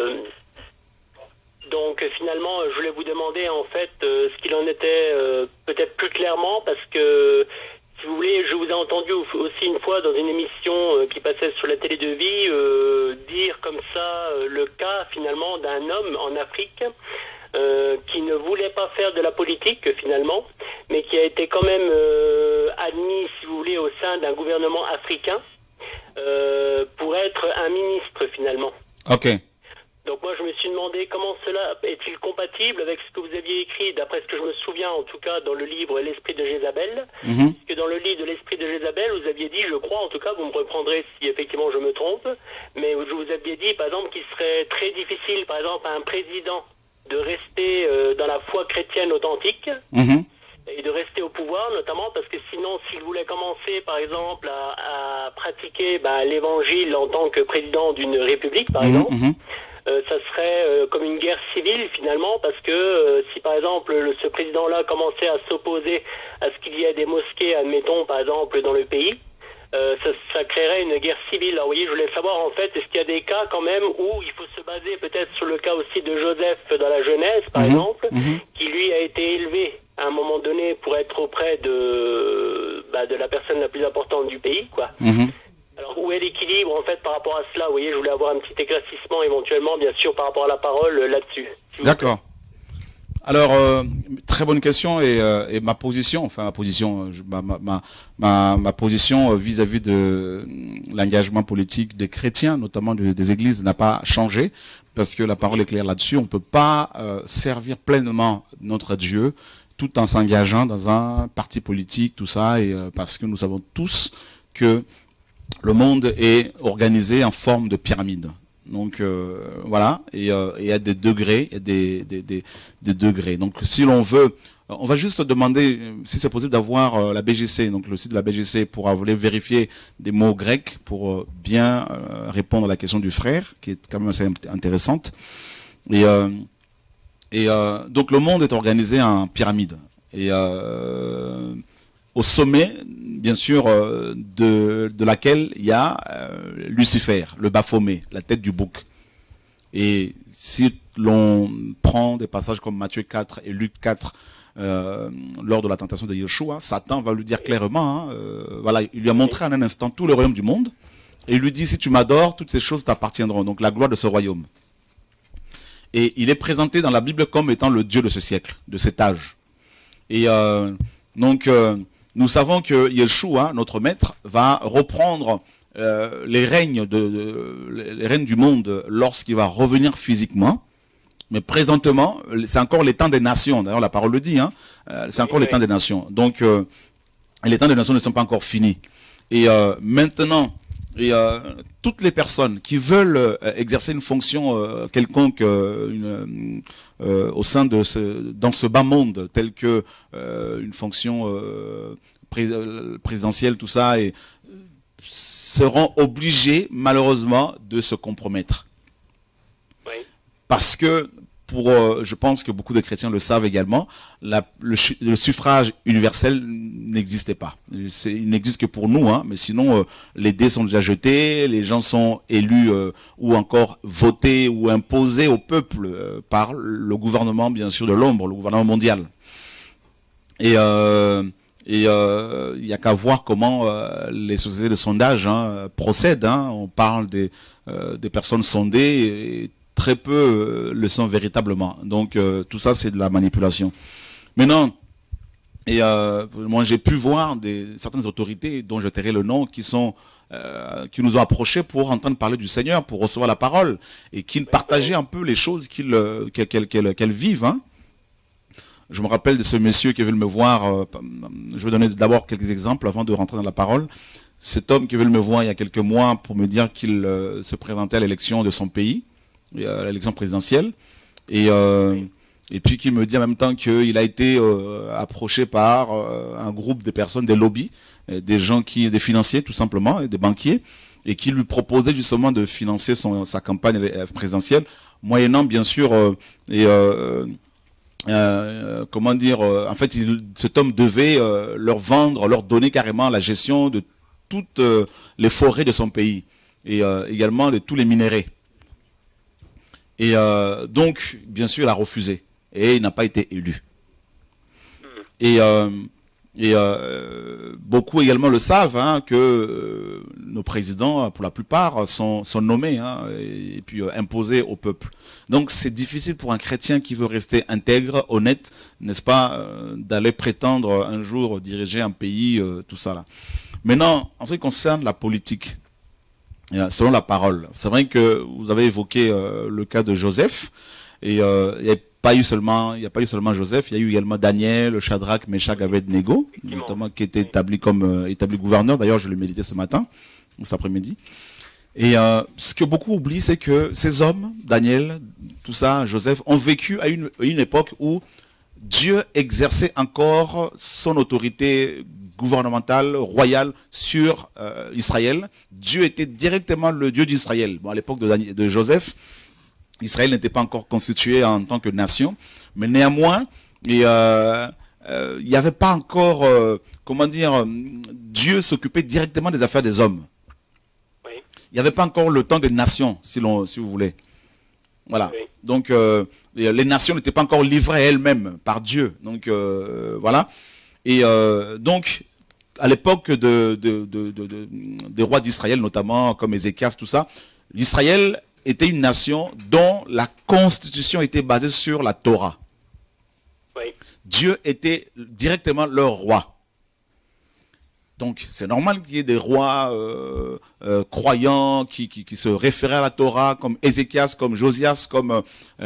je voulais vous demander en fait ce qu'il en était peut-être plus clairement, parce que si vous voulez, je vous ai entendu aussi une fois dans une émission qui passait sur la télé de vie dire comme ça le cas finalement d'un homme en Afrique qui ne voulait pas faire de la politique finalement, mais qui a été quand même admis, si vous voulez, au sein d'un gouvernement africain pour être un ministre finalement. Ok. Donc moi je me suis demandé comment cela est-il compatible avec ce que vous aviez écrit, d'après ce que je me souviens en tout cas dans le livre L'Esprit de Jézabel, puisque dans le livre de L'Esprit de Jézabel vous aviez dit, je crois en tout cas, vous me reprendrez si effectivement je me trompe, mais je vous aviez dit par exemple qu'il serait très difficile par exemple à un président de rester dans la foi chrétienne authentique, et de rester au pouvoir, notamment parce que sinon, s'il voulait commencer, par exemple, à pratiquer l'évangile en tant que président d'une république, par exemple, ça serait comme une guerre civile, finalement, parce que si, par exemple, ce président-là commençait à s'opposer à ce qu'il y ait des mosquées, admettons, par exemple, dans le pays, ça créerait une guerre civile. Alors, vous voyez, je voulais savoir, en fait, est-ce qu'il y a des cas, quand même, où il faut se baser peut-être sur le cas aussi de Joseph dans la Genèse, par exemple, qui, lui, a été élevé à un moment donné pour être auprès de la personne la plus importante du pays, quoi. Alors, où est l'équilibre, en fait, par rapport à cela? Vous voyez, je voulais avoir un petit éclaircissement, éventuellement, bien sûr, par rapport à la parole là-dessus. D'accord. Alors, très bonne question, et ma position, enfin ma position vis-à-vis de l'engagement politique des chrétiens, notamment des églises, n'a pas changé, parce que la parole est claire là-dessus. On ne peut pas servir pleinement notre Dieu tout en s'engageant dans un parti politique, tout ça, et parce que nous savons tous que le monde est organisé en forme de pyramide. Donc voilà, et il y a des degrés, il y a des degrés. Donc si l'on veut, on va juste demander si c'est possible d'avoir la BGC, donc le site de la BGC, pour aller vérifier des mots grecs pour bien répondre à la question du frère, qui est quand même assez intéressante. Et donc le monde est organisé en pyramide. Et au sommet, bien sûr, de laquelle il y a Lucifer, le Baphomet, la tête du bouc. Et si l'on prend des passages comme Matthieu 4 et Luc 4, lors de la tentation de Yeshua, Satan va lui dire clairement, voilà, il lui a montré en un instant tout le royaume du monde, et il lui dit, si tu m'adores, toutes ces choses t'appartiendront, donc la gloire de ce royaume. Et il est présenté dans la Bible comme étant le Dieu de ce siècle, de cet âge. Et donc, nous savons que Yeshua, notre maître, va reprendre les règnes du monde lorsqu'il va revenir physiquement. Mais présentement, c'est encore les temps des nations. D'ailleurs, la parole le dit, hein, c'est encore les temps des nations. Donc, les temps des nations ne sont pas encore finis. Et maintenant, toutes les personnes qui veulent exercer une fonction quelconque au sein de dans ce bas monde, telle que une fonction présidentielle, tout ça, et seront obligés malheureusement de se compromettre. Oui. Parce que je pense que beaucoup de chrétiens le savent également, le suffrage universel n'existait pas. Il n'existe que pour nous, hein, mais sinon les dés sont déjà jetés, les gens sont élus ou encore votés ou imposés au peuple par le gouvernement, bien sûr, de l'ombre, le gouvernement mondial. Et il n'y a qu'à voir comment les sociétés de sondage procèdent. Hein. On parle des personnes sondées, et très peu le sont véritablement. Donc tout ça, c'est de la manipulation. Maintenant, moi j'ai pu voir certaines autorités dont je tairai le nom qui nous ont approchés pour entendre parler du Seigneur, pour recevoir la parole, et qui partageaient un peu les choses qu'elles vivent. Hein. Je me rappelle de ce monsieur qui veut me voir. Je vais donner d'abord quelques exemples avant de rentrer dans la parole. Cet homme qui veut me voir il y a quelques mois pour me dire qu'il se présentait à l'élection de son pays, à l'élection présidentielle, et puis qui me dit en même temps qu'il a été approché par un groupe de personnes, des lobbies, des gens des financiers tout simplement, des banquiers, et qui lui proposaient justement de financer sa campagne présidentielle, moyennant bien sûr comment dire, en fait cet homme devait leur donner carrément la gestion de toutes les forêts de son pays. et également de tous les minéraux. Et donc, bien sûr, il a refusé. Et il n'a pas été élu. Et beaucoup également le savent, hein, que nos présidents, pour la plupart, sont nommés, hein, et puis imposés au peuple. Donc c'est difficile pour un chrétien qui veut rester intègre, honnête, n'est-ce pas, d'aller prétendre un jour diriger un pays, tout ça là. Maintenant, en ce qui concerne la politique, selon la parole, c'est vrai que vous avez évoqué le cas de Joseph, et il n'y a pas eu seulement Joseph, il y a eu également Daniel, Shadrach, Meshach, Abednego, notamment qui était établi gouverneur. D'ailleurs, je l'ai médité ce matin, cet après-midi. Et ce que beaucoup oublient, c'est que ces hommes, Daniel, tout ça, Joseph, ont vécu à une époque où Dieu exerçait encore son autorité gouvernementale, royale sur Israël. Dieu était directement le Dieu d'Israël. Bon, à l'époque de Joseph, Israël n'était pas encore constitué en tant que nation, mais néanmoins, il n'y avait pas encore, comment dire, Dieu s'occupait directement des affaires des hommes. Oui. Il n'y avait pas encore le temps des nations, si vous voulez. Voilà. Oui. Donc, les nations n'étaient pas encore livrées elles-mêmes par Dieu. Donc, voilà. Et donc, à l'époque des rois d'Israël, notamment comme Ézéchias, tout ça, l'Israël était une nation dont la constitution était basée sur la Torah. Oui. Dieu était directement leur roi. Donc c'est normal qu'il y ait des rois croyants qui se référaient à la Torah, comme Ézéchias, comme Josias, comme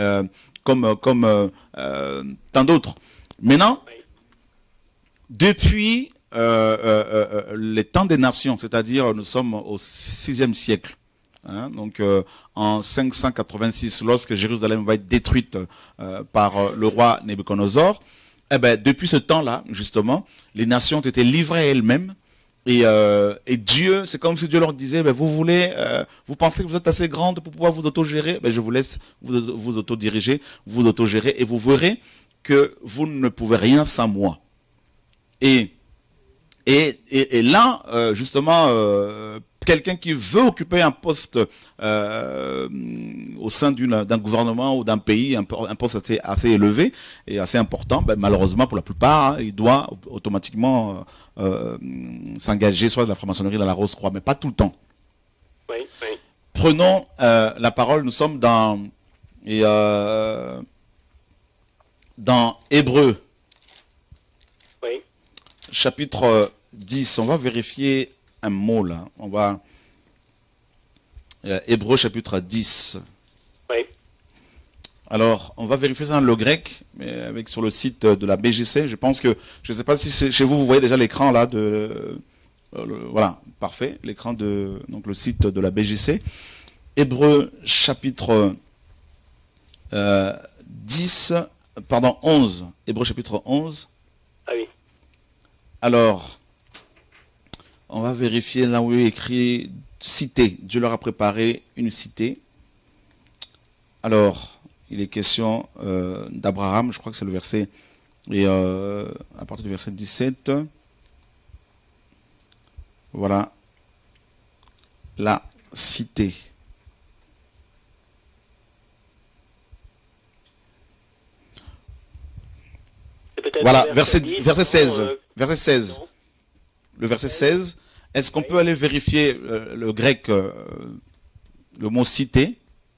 tant d'autres. Maintenant, oui, depuis les temps des nations, c'est-à-dire nous sommes au 6e siècle, hein, donc en 586, lorsque Jérusalem va être détruite par le roi Nabuchodonosor, eh ben, depuis ce temps-là, justement, les nations ont été livrées à elles-mêmes. Et Dieu, c'est comme si Dieu leur disait, ben, vous pensez que vous êtes assez grande pour pouvoir vous autogérer, ben, je vous laisse vous autodiriger, vous autogérer, et vous verrez que vous ne pouvez rien sans moi. Et là, justement, quelqu'un qui veut occuper un poste au sein d'un gouvernement ou d'un pays, un poste assez élevé et assez important, ben, malheureusement pour la plupart, hein, il doit automatiquement s'engager soit de la franc-maçonnerie, dans la Rose-Croix, mais pas tout le temps. Oui, oui. Prenons la parole, nous sommes dans Hébreux, oui, chapitre 10. On va vérifier un mot là. On va Hébreux chapitre 10. Oui. Alors, on va vérifier ça dans le grec, mais sur le site de la BGC. Je pense que, je ne sais pas si chez vous, vous voyez déjà l'écran là voilà, parfait, l'écran donc le site de la BGC. Hébreux chapitre 11. Hébreux chapitre 11. Ah oui. Alors, on va vérifier là où il est écrit cité. Dieu leur a préparé une cité. Alors, il est question d'Abraham, je crois que c'est le verset, et à partir du verset 17, voilà, la cité. Voilà, verset 16. Verset 16. Le verset 16. Est-ce qu'on peut aller vérifier le grec, le mot cité?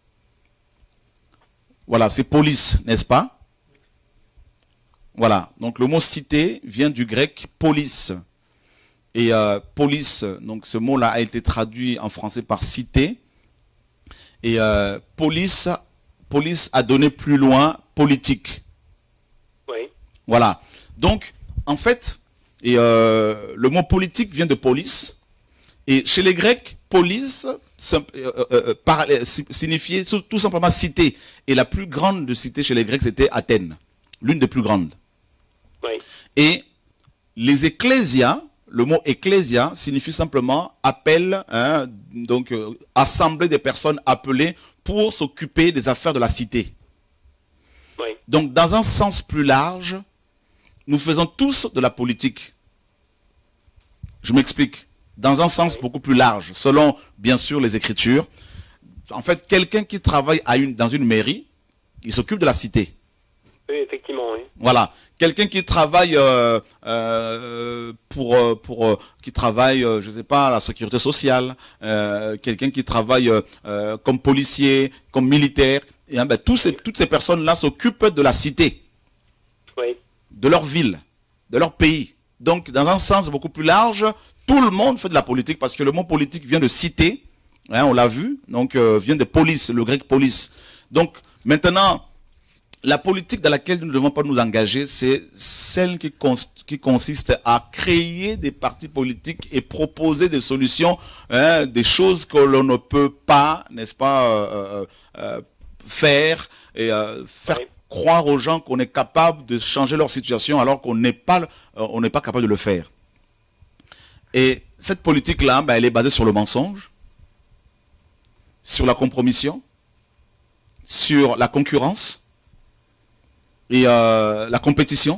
Voilà, c'est police, n'est-ce pas? Voilà, donc le mot cité vient du grec police. Et police, donc ce mot-là a été traduit en français par cité. Et police a donné plus loin politique. Oui. Voilà, donc en fait, le mot politique vient de police. Et chez les Grecs, police signifiait tout simplement cité. Et la plus grande de cité chez les Grecs, c'était Athènes. L'une des plus grandes. Oui. Et les ecclésias, le mot ecclésia signifie simplement appel, hein, donc assemblée des personnes appelées pour s'occuper des affaires de la cité. Oui. Donc dans un sens plus large, nous faisons tous de la politique. Je m'explique. dans un sens beaucoup plus large, selon, bien sûr, les Écritures. En fait, quelqu'un qui travaille dans une mairie, il s'occupe de la cité. Oui, effectivement, oui. Voilà. Quelqu'un qui travaille qui travaille, je sais pas, à la sécurité sociale, quelqu'un qui travaille comme policier, comme militaire, et, ben, toutes ces personnes-là s'occupent de la cité, Oui. de leur ville, de leur pays. Donc, dans un sens beaucoup plus large, tout le monde fait de la politique, parce que le mot politique vient de cité, hein, on l'a vu, donc vient de police, le grec police. Donc, maintenant, la politique dans laquelle nous ne devons pas nous engager, c'est celle qui consiste à créer des partis politiques et proposer des solutions, hein, des choses que l'on ne peut pas, n'est-ce pas, faire et faire croire aux gens qu'on est capable de changer leur situation alors qu'on n'est pas capable de le faire. Et cette politique-là, ben, elle est basée sur le mensonge, sur la compromission, sur la concurrence, et la compétition.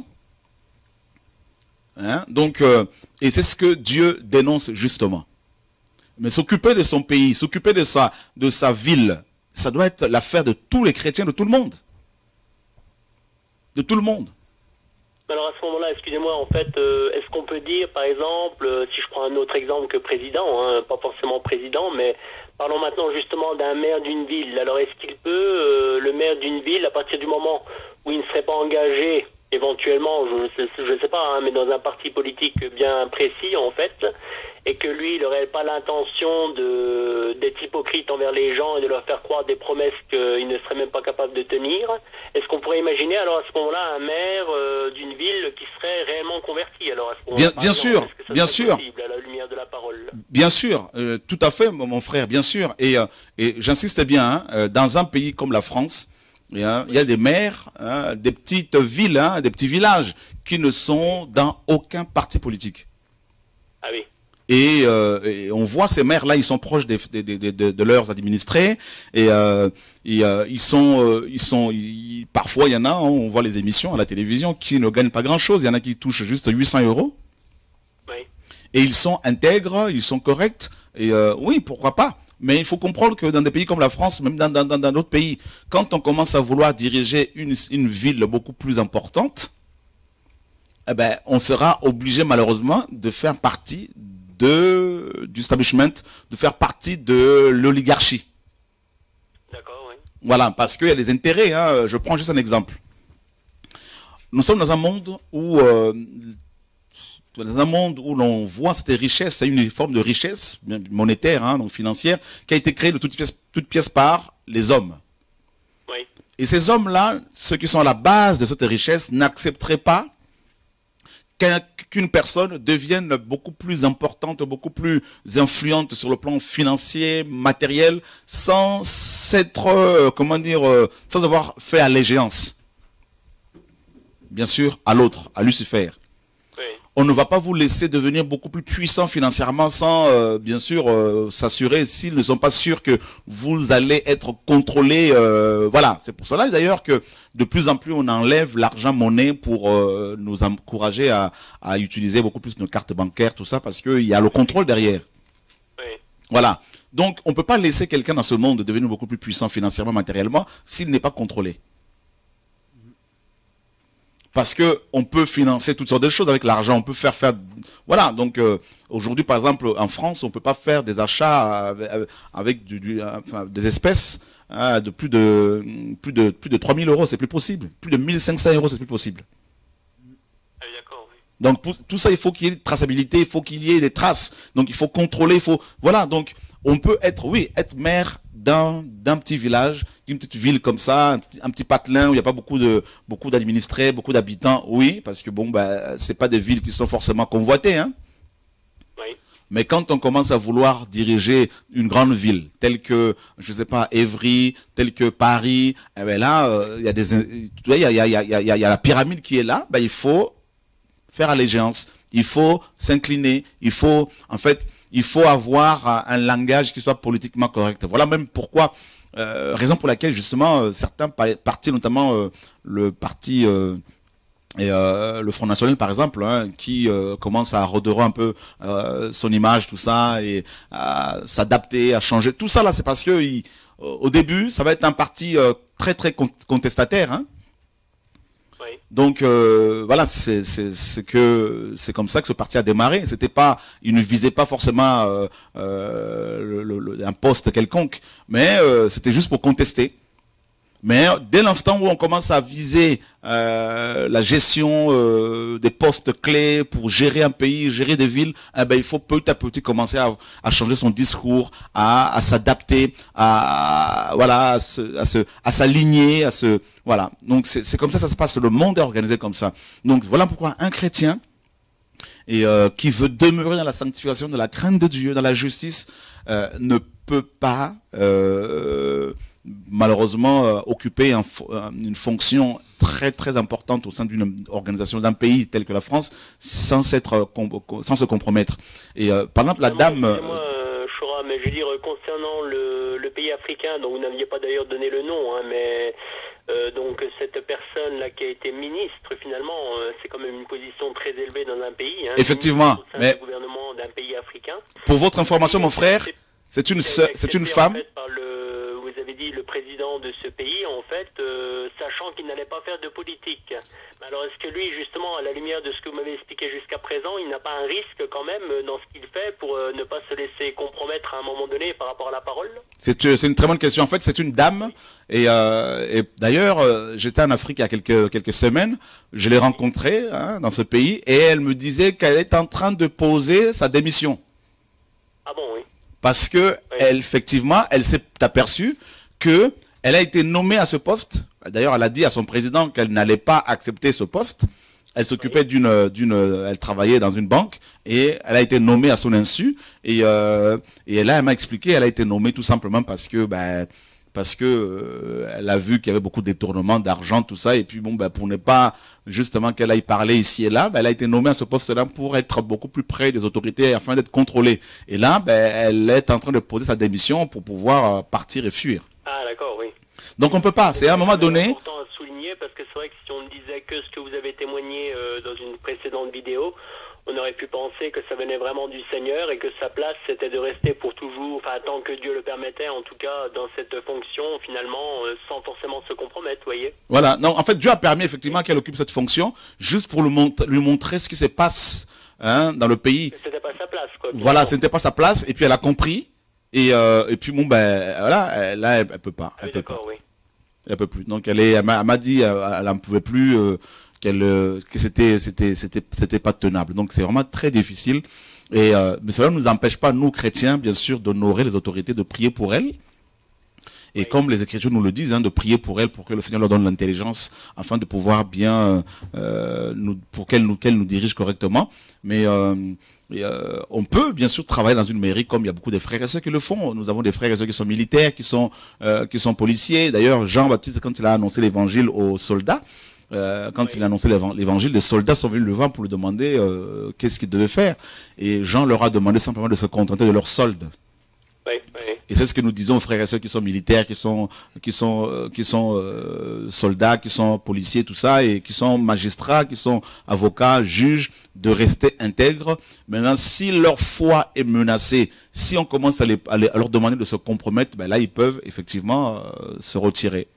Hein? Donc, et c'est ce que Dieu dénonce justement. Mais s'occuper de son pays, s'occuper de sa ville, ça doit être l'affaire de tous les chrétiens, de tout le monde. De tout le monde. Alors à ce moment-là, excusez-moi, en fait, est-ce qu'on peut dire, par exemple, si je prends un autre exemple que président, hein, pas forcément président, mais parlons maintenant justement d'un maire d'une ville. Alors est-ce qu'il peut, le maire d'une ville, à partir du moment où il ne serait pas engagé, éventuellement, je ne sais pas, hein, mais dans un parti politique bien précis en fait, et que lui, il n'aurait pas l'intention d'être hypocrite envers les gens et de leur faire croire des promesses qu'il ne serait même pas capable de tenir, est-ce qu'on pourrait imaginer alors à ce moment-là un maire d'une ville qui serait réellement converti alors à ce moment-là, bien sûr, bien sûr. À la lumière de la parole. Bien sûr, tout à fait, mon frère, bien sûr. Et j'insiste bien, hein, dans un pays comme la France, il y a des maires, hein, des petites villes, hein, des petits villages qui ne sont dans aucun parti politique. Ah oui. Et on voit ces maires-là, ils sont proches de leurs administrés. Et parfois, il y en a, on voit les émissions à la télévision, qui ne gagnent pas grand-chose. Il y en a qui touchent juste 800 €. Oui. Et ils sont intègres, ils sont corrects. Et oui, pourquoi pas. Mais il faut comprendre que dans des pays comme la France, même dans d'autres pays, quand on commence à vouloir diriger une ville beaucoup plus importante, eh ben, on sera obligé malheureusement de faire partie du establishment, de faire partie de l'oligarchie. D'accord, oui. Voilà, parce qu'il y a des intérêts. Hein. Je prends juste un exemple. Nous sommes dans un monde où l'on voit cette richesse, c'est une forme de richesse monétaire, hein, donc financière, qui a été créée de toutes pièces par les hommes. Oui. Et ces hommes-là, ceux qui sont à la base de cette richesse, n'accepteraient pas qu'une personne devienne beaucoup plus importante, beaucoup plus influente sur le plan financier, matériel, sans s'être, sans avoir fait allégeance, bien sûr, à l'autre, à Lucifer. Oui. On ne va pas vous laisser devenir beaucoup plus puissant financièrement sans, bien sûr, s'assurer, s'ils ne sont pas sûrs que vous allez être contrôlé. Voilà, c'est pour cela d'ailleurs que de plus en plus on enlève l'argent monnaie pour nous encourager à utiliser beaucoup plus nos cartes bancaires, tout ça, parce qu'il y a le contrôle derrière. Oui. Voilà. Donc on ne peut pas laisser quelqu'un dans ce monde devenir beaucoup plus puissant financièrement, matériellement, s'il n'est pas contrôlé. Parce qu'on peut financer toutes sortes de choses avec l'argent. On peut faire... Voilà, donc aujourd'hui, par exemple, en France, on ne peut pas faire des achats avec des espèces de plus de 3 000 €. C'est plus possible. Plus de 1 500 €, c'est plus possible. Ah, d'accord, oui. Donc, pour tout ça, il faut qu'il y ait une traçabilité, il faut qu'il y ait des traces. Donc, il faut contrôler, il faut... Voilà, donc, on peut être maire d'un petit village, d'une petite ville comme ça, un petit patelin où il n'y a pas beaucoup d'administrés, beaucoup d'habitants, oui, parce que bon, bah, c'est pas des villes qui sont forcément convoitées, hein. Oui. Mais quand on commence à vouloir diriger une grande ville, telle que, je sais pas, Évry, telle que Paris, eh ben là, il y a la pyramide qui est là, ben, il faut faire allégeance, il faut s'incliner, il faut avoir un langage qui soit politiquement correct. Voilà même pourquoi, raison pour laquelle justement certains partis, notamment le parti Et le Front National, par exemple, hein, qui commence à redorer un peu son image, tout ça, et à s'adapter, à changer. Tout ça, là, c'est parce que au début, ça va être un parti très, très contestataire. Hein. Oui. Donc, voilà, c'est comme ça que ce parti a démarré. C'était pas, il ne visait pas forcément un poste quelconque, mais c'était juste pour contester. Mais dès l'instant où on commence à viser la gestion des postes clés pour gérer un pays, gérer des villes, eh ben, il faut petit à petit commencer à changer son discours, à s'adapter, voilà, à s'aligner, voilà. Donc c'est comme ça se passe. Le monde est organisé comme ça. Donc voilà pourquoi un chrétien qui veut demeurer dans la sanctification, dans la crainte de Dieu, dans la justice, ne peut pas malheureusement occuper une fonction très très importante au sein d'une organisation d'un pays tel que la France sans se compromettre. Et par exemple la dame... Choura, mais je veux dire concernant le pays africain, dont vous n'aviez pas d'ailleurs donné le nom, hein, mais donc cette personne-là qui a été ministre, finalement, c'est quand même une position très élevée dans un pays. Hein, effectivement, mais le gouvernement d'un pays africain. Pour votre information, mon frère, c'est une femme. En fait, vous avez dit le président de ce pays, en fait, sachant qu'il n'allait pas faire de politique. Mais alors, est-ce que lui, justement, à la lumière de ce que vous m'avez expliqué jusqu'à présent, il n'a pas un risque quand même dans ce qu'il fait pour ne pas se laisser compromettre à un moment donné par rapport à la parole? C'est une très bonne question. En fait, c'est une dame. Et d'ailleurs, j'étais en Afrique il y a quelques semaines. Je l'ai rencontrée dans ce pays et elle me disait qu'elle est en train de poser sa démission. Ah bon, oui. Parce que effectivement, elle s'est aperçue que elle a été nommée à ce poste. D'ailleurs, elle a dit à son président qu'elle n'allait pas accepter ce poste. Elle s'occupait elle travaillait dans une banque et elle a été nommée à son insu. Et là, elle m'a expliqué, elle a été nommée tout simplement parce que elle a vu qu'il y avait beaucoup de détournements d'argent, tout ça. Et puis bon, pour ne pas justement qu'elle aille parler ici et là, elle a été nommée à ce poste-là pour être beaucoup plus près des autorités afin d'être contrôlée. Et là, elle est en train de poser sa démission pour pouvoir partir et fuir. Ah d'accord, oui. Donc on peut pas, c'est à un moment donné... C'est important à souligner parce que c'est vrai que si on ne disait que ce que vous avez témoigné dans une précédente vidéo, on aurait pu penser que ça venait vraiment du Seigneur et que sa place c'était de rester pour toujours, enfin tant que Dieu le permettait, en tout cas dans cette fonction finalement, sans forcément se compromettre, vous voyez. Voilà, non, en fait Dieu a permis effectivement qu'elle occupe cette fonction, juste pour lui montrer ce qui se passe dans le pays. C'était pas sa place, quoi. Voilà, ce n'était pas sa place, et puis elle a compris, et puis bon, voilà, là elle peut pas, elle peut pas. Oui. Elle peut plus. Donc elle m'a dit, elle n'en pouvait plus, que c'était pas tenable. Donc c'est vraiment très difficile. Et mais cela ne nous empêche pas, nous chrétiens, bien sûr, d'honorer les autorités, de prier pour elles. Et comme les Écritures nous le disent, de prier pour elles, pour que le Seigneur leur donne l'intelligence, afin de pouvoir bien, pour qu'elle nous dirige correctement. Mais on peut bien sûr travailler dans une mairie, comme il y a beaucoup de frères et sœurs qui le font. Nous avons des frères et sœurs qui sont militaires, qui sont policiers. D'ailleurs, Jean-Baptiste, quand il a annoncé l'évangile aux soldats, quand il a annoncé l'évangile, les soldats sont venus le voir pour lui demander qu'est-ce qu'il devait faire. Et Jean leur a demandé simplement de se contenter de leur solde. Et c'est ce que nous disons aux frères et sœurs qui sont militaires, qui sont soldats, qui sont policiers, tout ça, et qui sont magistrats, qui sont avocats, juges, de rester intègres. Maintenant, si leur foi est menacée, si on commence à leur demander de se compromettre, là, ils peuvent effectivement se retirer.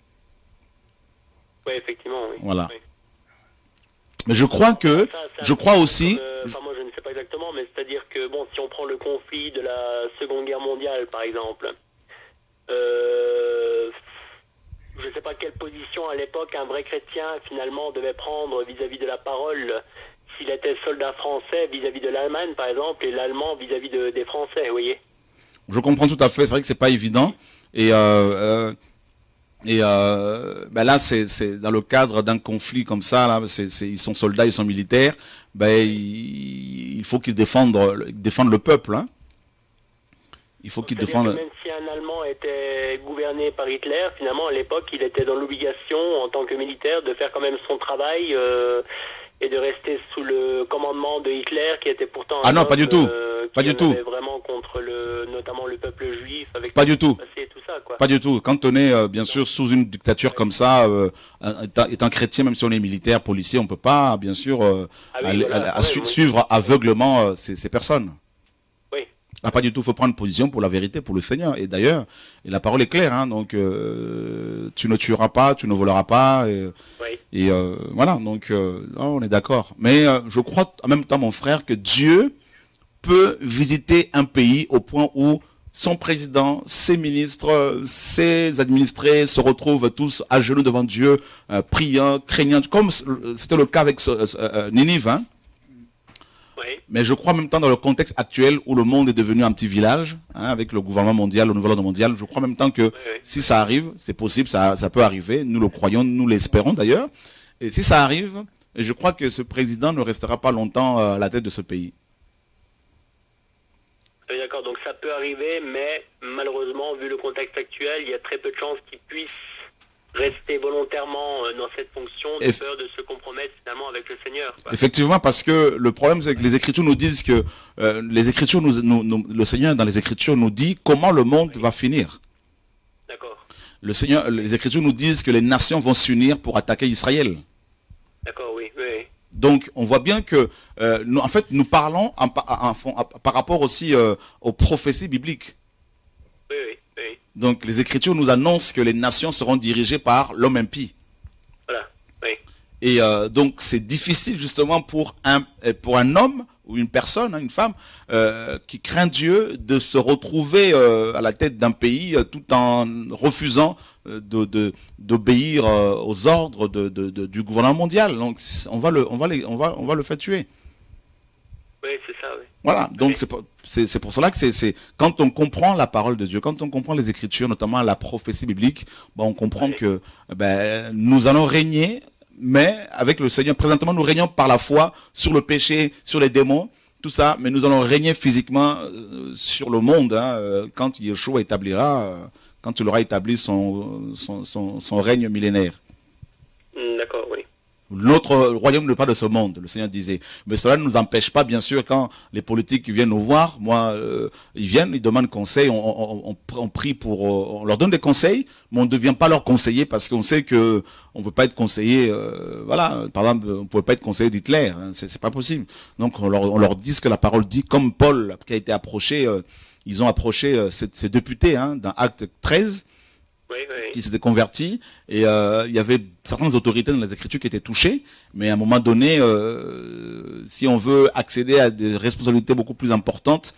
Oui, effectivement, oui. Voilà. Oui. Mais je crois aussi... moi, je ne sais pas exactement, mais c'est-à-dire que, bon, si on prend le conflit de la Seconde Guerre mondiale, par exemple, je ne sais pas quelle position à l'époque un vrai chrétien, finalement, devait prendre vis-à-vis de la parole, s'il était soldat français vis-à-vis de l'Allemagne, par exemple, et l'Allemand vis-à-vis des Français, vous voyez. Je comprends tout à fait, c'est vrai que c'est pas évident. Et là, c'est dans le cadre d'un conflit comme ça, là, ils sont soldats, ils sont militaires, il faut qu'ils défendent le peuple. Hein. Il faut qu'ils défendent... Même si un Allemand était gouverné par Hitler, finalement, à l'époque, il était dans l'obligation, en tant que militaire, de faire quand même son travail et de rester sous le commandement de Hitler, qui était pourtant Ah non, pas du tout. Pas du tout. Vraiment contre notamment le peuple juif, avec pas du tout. Et tout ça, quoi. Pas du tout. Quand on est bien sûr sous une dictature comme ça, étant chrétien, même si on est militaire, policier, on peut pas bien sûr suivre aveuglement ces personnes. Oui. Ah, pas du tout. Il faut prendre position pour la vérité, pour le Seigneur. Et d'ailleurs, la parole est claire. Hein, donc, tu ne tueras pas, tu ne voleras pas. Et voilà. Donc, on est d'accord. Mais je crois en même temps, mon frère, que Dieu peut visiter un pays au point où son président, ses ministres, ses administrés se retrouvent tous à genoux devant Dieu, priant, craignant, comme c'était le cas avec Ninive. Hein. Oui. Mais je crois en même temps dans le contexte actuel où le monde est devenu un petit village, hein, avec le gouvernement mondial, le nouvel ordre mondial, je crois en même temps que si ça arrive, c'est possible, ça peut arriver, nous le croyons, nous l'espérons d'ailleurs, et si ça arrive, je crois que ce président ne restera pas longtemps à la tête de ce pays. D'accord, donc ça peut arriver, mais malheureusement, vu le contexte actuel, il y a très peu de chances qu'il puisse rester volontairement dans cette fonction, de peur de se compromettre finalement avec le Seigneur. Quoi. Effectivement, parce que le problème, c'est que les Écritures nous disent que les Écritures, le Seigneur dans les Écritures nous dit comment le monde va finir. D'accord. Le Seigneur, les Écritures nous disent que les nations vont s'unir pour attaquer Israël. D'accord, oui. Donc, on voit bien que, en fait, nous parlons par rapport aussi aux prophéties bibliques. Oui. Donc, les Écritures nous annoncent que les nations seront dirigées par l'homme impie. Voilà, oui. Et donc, c'est difficile justement pour un homme ou une personne, hein, une femme, qui craint Dieu, de se retrouver à la tête d'un pays tout en refusant d'obéir aux ordres du gouvernement mondial. Donc on va le faire tuer. Oui, c'est ça, oui. Voilà, donc c'est pour cela que c'est quand on comprend la parole de Dieu, quand on comprend les Écritures, notamment la prophétie biblique, on comprend que nous allons régner, mais avec le Seigneur. Présentement, nous régnons par la foi sur le péché, sur les démons, tout ça, mais nous allons régner physiquement sur le monde, hein, quand Yeshua établira, quand il aura établi son règne millénaire. D'accord, oui. Notre royaume n'est pas de ce monde, le Seigneur disait. Mais cela ne nous empêche pas, bien sûr, quand les politiques viennent nous voir, ils viennent, ils demandent conseil, on prie on leur donne des conseils, mais on ne devient pas leur conseiller parce qu'on sait que on ne peut pas être conseiller, voilà, par exemple, on ne pouvait pas être conseiller d'Hitler, hein, c'est pas possible. Donc on leur dit ce que la parole dit, comme Paul qui a été approché, ils ont approché ces députés, hein, dans Acte 13, qui s'étaient convertis, et il y avait certaines autorités dans les Écritures qui étaient touchées, mais à un moment donné, si on veut accéder à des responsabilités beaucoup plus importantes,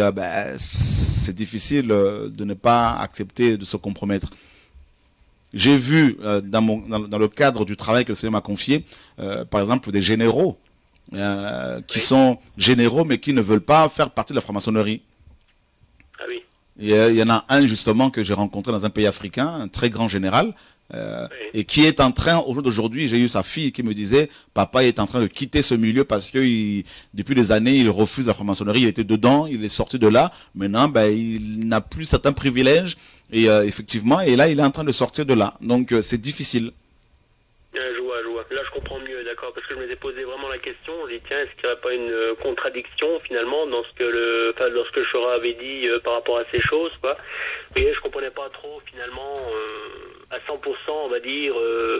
c'est difficile de ne pas accepter de se compromettre. J'ai vu dans le cadre du travail que le Seigneur m'a confié, par exemple des généraux, qui sont généraux mais qui ne veulent pas faire partie de la franc-maçonnerie. Ah oui. Il y en a un justement que j'ai rencontré dans un pays africain, un très grand général, et qui est en train, au jour d'aujourd'hui, j'ai eu sa fille qui me disait, papa est en train de quitter ce milieu parce que depuis des années, il refuse la franc-maçonnerie, il était dedans, il est sorti de là, maintenant il n'a plus certains privilèges, et effectivement, et là il est en train de sortir de là, donc c'est difficile. Je vois. Là, je comprends mieux, d'accord, parce que je m'étais posé vraiment la question. Je dis, tiens, est-ce qu'il n'y aurait pas une contradiction, finalement, dans ce que le Shora avait dit par rapport à ces choses, quoi. Mais je comprenais pas trop, finalement, à 100%, on va dire,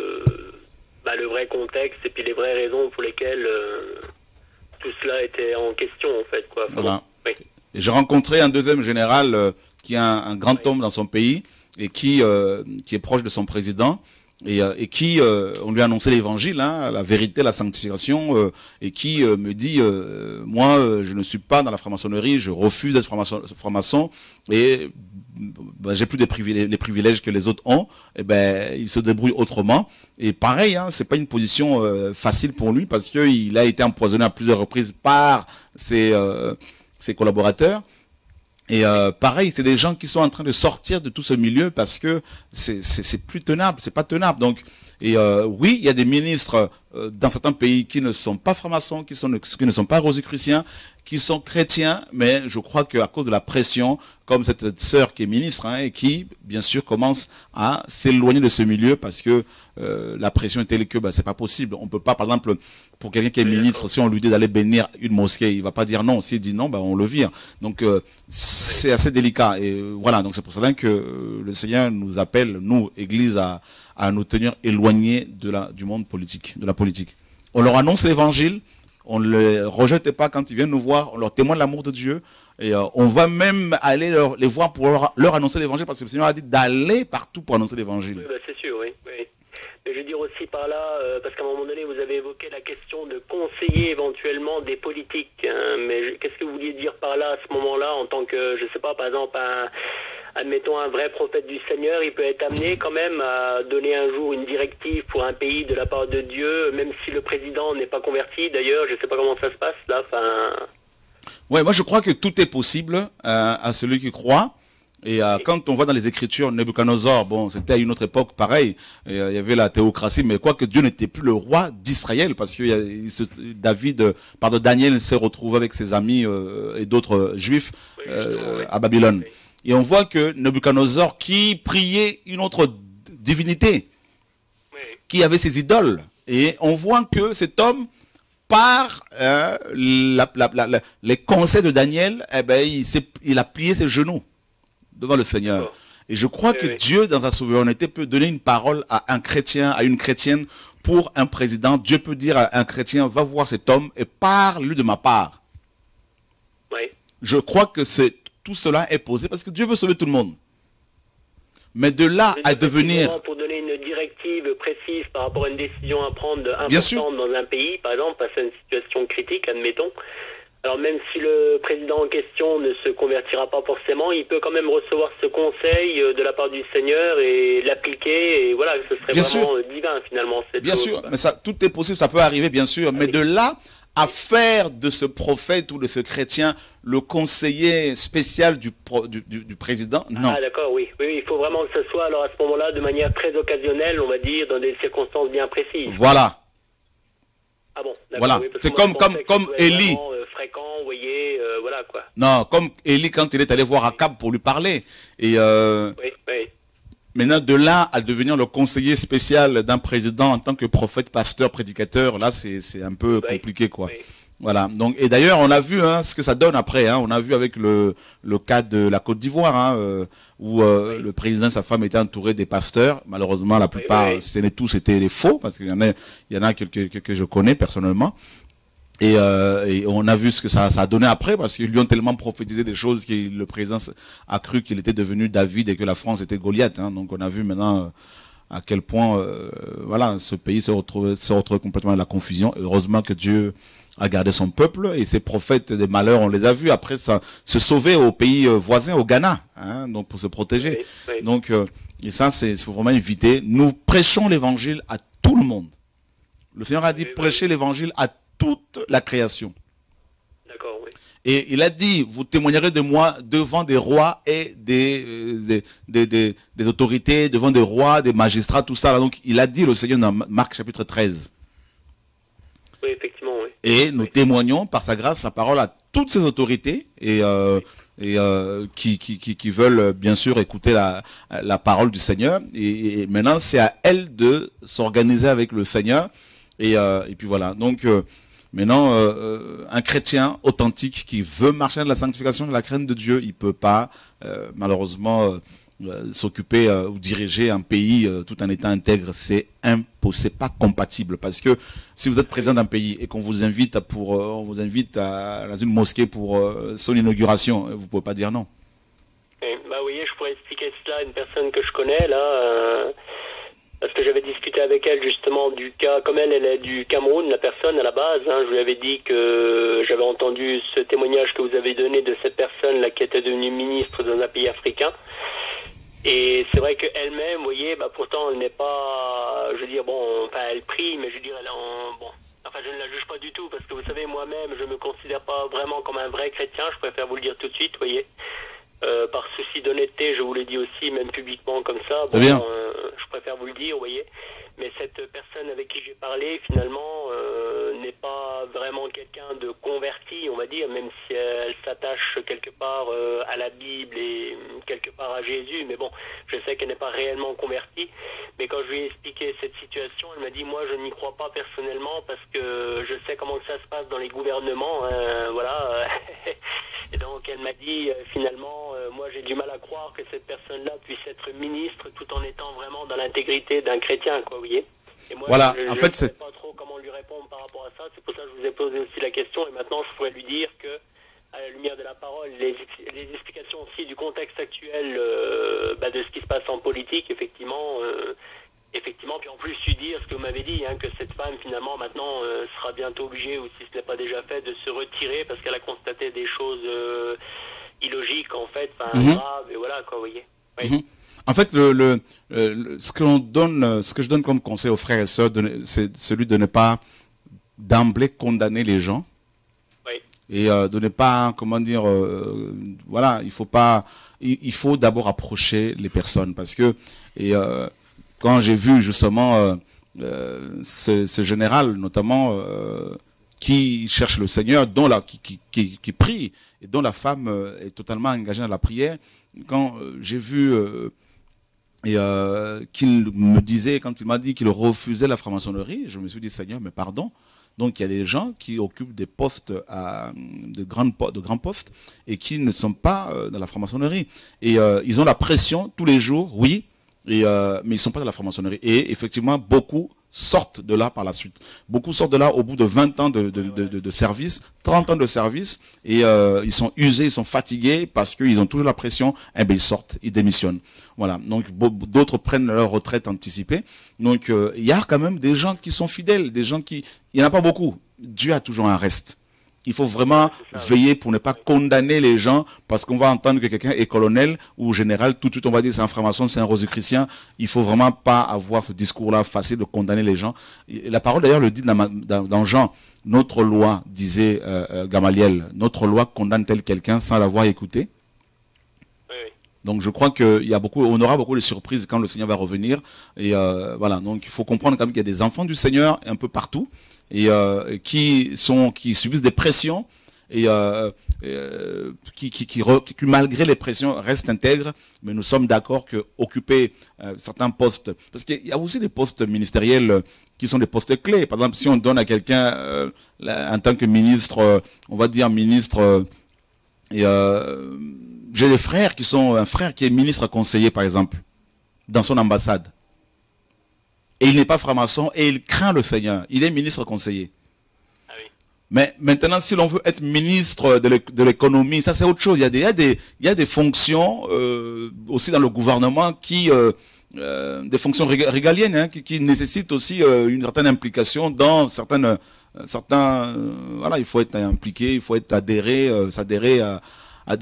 le vrai contexte et puis les vraies raisons pour lesquelles tout cela était en question, en fait, quoi. Enfin, voilà. Oui. Et j'ai rencontré un deuxième général qui est un grand homme dans son pays et qui est proche de son président. Et qui, on lui a annoncé l'évangile, hein, la vérité, la sanctification, et qui me dit, moi, je ne suis pas dans la franc-maçonnerie, je refuse d'être franc-maçon, et j'ai plus les privilèges que les autres ont, et il se débrouille autrement. Et pareil, hein, c'est pas une position facile pour lui, parce qu'il a été empoisonné à plusieurs reprises par ses collaborateurs. Et pareil, c'est des gens qui sont en train de sortir de tout ce milieu parce que c'est plus tenable, c'est pas tenable. Donc, oui, il y a des ministres dans certains pays qui ne sont pas francs-maçons, qui ne sont pas rosicruciens, qui sont chrétiens, mais je crois qu'à cause de la pression, comme cette sœur qui est ministre, hein, et qui, bien sûr, commence à s'éloigner de ce milieu parce que la pression est telle que c'est pas possible. On peut pas, par exemple, pour quelqu'un qui est ministre, si on lui dit d'aller bénir une mosquée, il va pas dire non. S'il dit non, on le vire. Donc, c'est assez délicat. Et voilà, donc c'est pour cela que le Seigneur nous appelle, nous, Église, à nous tenir éloignés du monde politique, de la politique. On leur annonce l'évangile. On ne les rejette pas quand ils viennent nous voir, on leur témoigne l'amour de Dieu. Et on va même aller les voir pour leur annoncer l'évangile, parce que le Seigneur a dit d'aller partout pour annoncer l'évangile. Oui, c'est sûr, oui. Mais je veux dire aussi par là, parce qu'à un moment donné, vous avez évoqué la question de conseiller éventuellement des politiques. Hein, mais qu'est-ce que vous vouliez dire par là, à ce moment-là, en tant que, je ne sais pas, par exemple, admettons un vrai prophète du Seigneur, il peut être amené quand même à donner un jour une directive pour un pays de la part de Dieu, même si le président n'est pas converti. D'ailleurs, je ne sais pas comment ça se passe là. Ouais, moi je crois que tout est possible à celui qui croit. Et quand on voit dans les Écritures, Nebuchadnezzar, c'était à une autre époque, pareil, il y avait la théocratie, mais quoique Dieu n'était plus le roi d'Israël, parce que Daniel s'est retrouvé avec ses amis et d'autres juifs à Babylone. Et on voit que Nebuchadnezzar, qui priait une autre divinité, qui avait ses idoles, et on voit que cet homme, par les conseils de Daniel, il a plié ses genoux devant le Seigneur. Et je crois que Dieu, dans sa souveraineté, peut donner une parole à un chrétien, à une chrétienne, pour un président. Dieu peut dire à un chrétien, va voir cet homme et parle-lui de ma part. Je crois que tout cela est posé parce que Dieu veut sauver tout le monde. Mais de là à devenir... Pour donner une directive précise par rapport à une décision à prendre importante dans un pays, par exemple, face à une situation critique, admettons. Alors même si le président en question ne se convertira pas forcément, il peut quand même recevoir ce conseil de la part du Seigneur et l'appliquer. Et voilà, ce serait vraiment divin finalement. Bien sûr, mais ça, tout est possible, ça peut arriver bien sûr. Mais de là à faire de ce prophète ou de ce chrétien le conseiller spécial du président, non. Ah d'accord, oui. Il faut vraiment que ce soit alors à ce moment-là de manière très occasionnelle, on va dire, dans des circonstances bien précises. Voilà. Ah bon, voilà. Oui, c'est comme Élie. Fréquent, vous voyez, voilà quoi. Non, comme Élie quand il est allé voir Akab pour lui parler. Et maintenant, de là à devenir le conseiller spécial d'un président en tant que prophète, pasteur, prédicateur, là c'est un peu compliqué quoi. Voilà. Donc, et d'ailleurs, on a vu ce que ça donne après. On a vu avec le cas de la Côte d'Ivoire, où le président et sa femme étaient entourés des pasteurs. Malheureusement, la plupart, c'était des faux, parce qu'il y en a quelques que je connais personnellement. Et on a vu ce que ça a donné après, parce qu'ils lui ont tellement prophétisé des choses que le président a cru qu'il était devenu David et que la France était Goliath. Donc, on a vu maintenant à quel point, ce pays se retrouve complètement dans la confusion. Et heureusement que Dieu a gardé son peuple, et ces prophètes des malheurs, on les a vus après ça se sauver au pays voisin, au Ghana, donc pour se protéger. Donc, et ça, c'est vraiment éviter. Nous prêchons l'évangile à tout le monde. Le Seigneur a dit prêcher l'évangile à toute la création. D'accord, oui. Et il a dit, vous témoignerez de moi devant des rois et des autorités, devant des rois, des magistrats, tout ça. Donc, il a dit, le Seigneur, dans Marc chapitre 13. Oui, effectivement, oui. Et nous témoignons par sa grâce la parole à toutes ces autorités qui veulent bien sûr écouter la parole du Seigneur. Et maintenant, c'est à elles de s'organiser avec le Seigneur. Et puis voilà. Donc maintenant, un chrétien authentique qui veut marcher dans la sanctification, de la crainte de Dieu, il ne peut pas malheureusement s'occuper ou diriger un pays tout en étant intègre. C'est impossible, c'est pas compatible, parce que si vous êtes président d'un pays et qu'on vous invite dans une mosquée pour son inauguration, vous pouvez pas dire non. Vous voyez, je pourrais expliquer cela à une personne que je connais là, parce que j'avais discuté avec elle justement du cas, comme elle est du Cameroun, la personne à la base, je lui avais dit que j'avais entendu ce témoignage que vous avez donné de cette personne là qui était devenue ministre dans un pays africain. Et c'est vrai qu'elle-même, vous voyez, pourtant elle n'est pas, je veux dire, elle prie, mais je veux dire, je ne la juge pas du tout, parce que vous savez, moi-même, je me considère pas vraiment comme un vrai chrétien, je préfère vous le dire tout de suite, vous voyez. Par souci d'honnêteté, je vous l'ai dit aussi, même publiquement comme ça, je préfère vous le dire, vous voyez. Mais cette personne avec qui j'ai parlé, finalement, n'est pas vraiment quelqu'un de converti, on va dire, même si elle s'attache quelque part à la Bible et quelque part à Jésus. Mais bon, je sais qu'elle n'est pas réellement convertie. Mais quand je lui ai expliqué cette situation, elle m'a dit, moi, je n'y crois pas personnellement parce que je sais comment ça se passe dans les gouvernements. Voilà. Et donc, elle m'a dit, finalement, moi, j'ai du mal à croire que cette personne-là puisse être ministre tout en étant vraiment dans l'intégrité d'un chrétien, quoi, vous voyez. Et moi, Voilà, je en fait, ne sais pas trop comment lui répondre par rapport à ça. C'est pour ça que je vous ai posé aussi la question. Et maintenant, je pourrais lui dire que, à la lumière de la parole, les explications aussi du contexte actuel de ce qui se passe en politique, effectivement, puis en plus lui dire ce que vous m'avez dit, que cette femme, finalement, maintenant, sera bientôt obligée, ou si ce n'est pas déjà fait, de se retirer parce qu'elle a constaté des choses illogiques, en fait, graves, et voilà, quoi, vous voyez. Oui. En fait, ce que je donne comme conseil aux frères et sœurs, c'est celui de ne pas d'emblée condamner les gens. Oui. Et de ne pas, comment dire, voilà, il faut d'abord approcher les personnes. Parce que, quand j'ai vu justement ce général, notamment, qui cherche le Seigneur, qui prie, et dont la femme est totalement engagée dans la prière, quand j'ai vu qu'il me disait, quand il m'a dit qu'il refusait la franc-maçonnerie, je me suis dit, Seigneur, mais pardon. Donc il y a des gens qui occupent des postes, de grands postes, et qui ne sont pas dans la franc-maçonnerie. Et ils ont la pression tous les jours, oui, mais ils ne sont pas dans la franc-maçonnerie. Et effectivement, beaucoup sortent de là par la suite. Beaucoup sortent de là au bout de 20 ans de service, 30 ans de service, et ils sont usés, ils sont fatigués parce qu'ils ont toujours la pression, et bien ils sortent, ils démissionnent. Voilà, donc d'autres prennent leur retraite anticipée. Donc il y a quand même des gens qui sont fidèles, des gens qui... Il n'y en a pas beaucoup. Dieu a toujours un reste. Il faut vraiment veiller pour ne pas condamner les gens parce qu'on va entendre que quelqu'un est colonel ou général, tout de suite on va dire c'est un franc-maçon, c'est un rosicrucien. Il ne faut vraiment pas avoir ce discours-là facile de condamner les gens. La parole d'ailleurs le dit dans Jean, notre loi, disait Gamaliel, notre loi condamne tel quelqu'un sans l'avoir écouté. Donc je crois qu'on aura beaucoup de surprises quand le Seigneur va revenir. Et voilà, donc il faut comprendre quand même qu'il y a des enfants du Seigneur un peu partout. Et qui subissent des pressions et qui malgré les pressions restent intègres, mais nous sommes d'accord que occuper certains postes, parce qu'il y a aussi des postes ministériels qui sont des postes clés. Par exemple, si on donne à quelqu'un en tant que ministre, on va dire ministre, j'ai des frères qui sont, un frère qui est ministre conseiller par exemple, dans son ambassade. Et il n'est pas franc-maçon et il craint le Seigneur. Il est ministre conseiller. Ah oui. Mais maintenant, si l'on veut être ministre de l'économie, ça c'est autre chose. Il y a des fonctions aussi dans le gouvernement des fonctions régaliennes qui nécessitent aussi une certaine implication dans certains, voilà, il faut être impliqué, il faut être s'adhérer à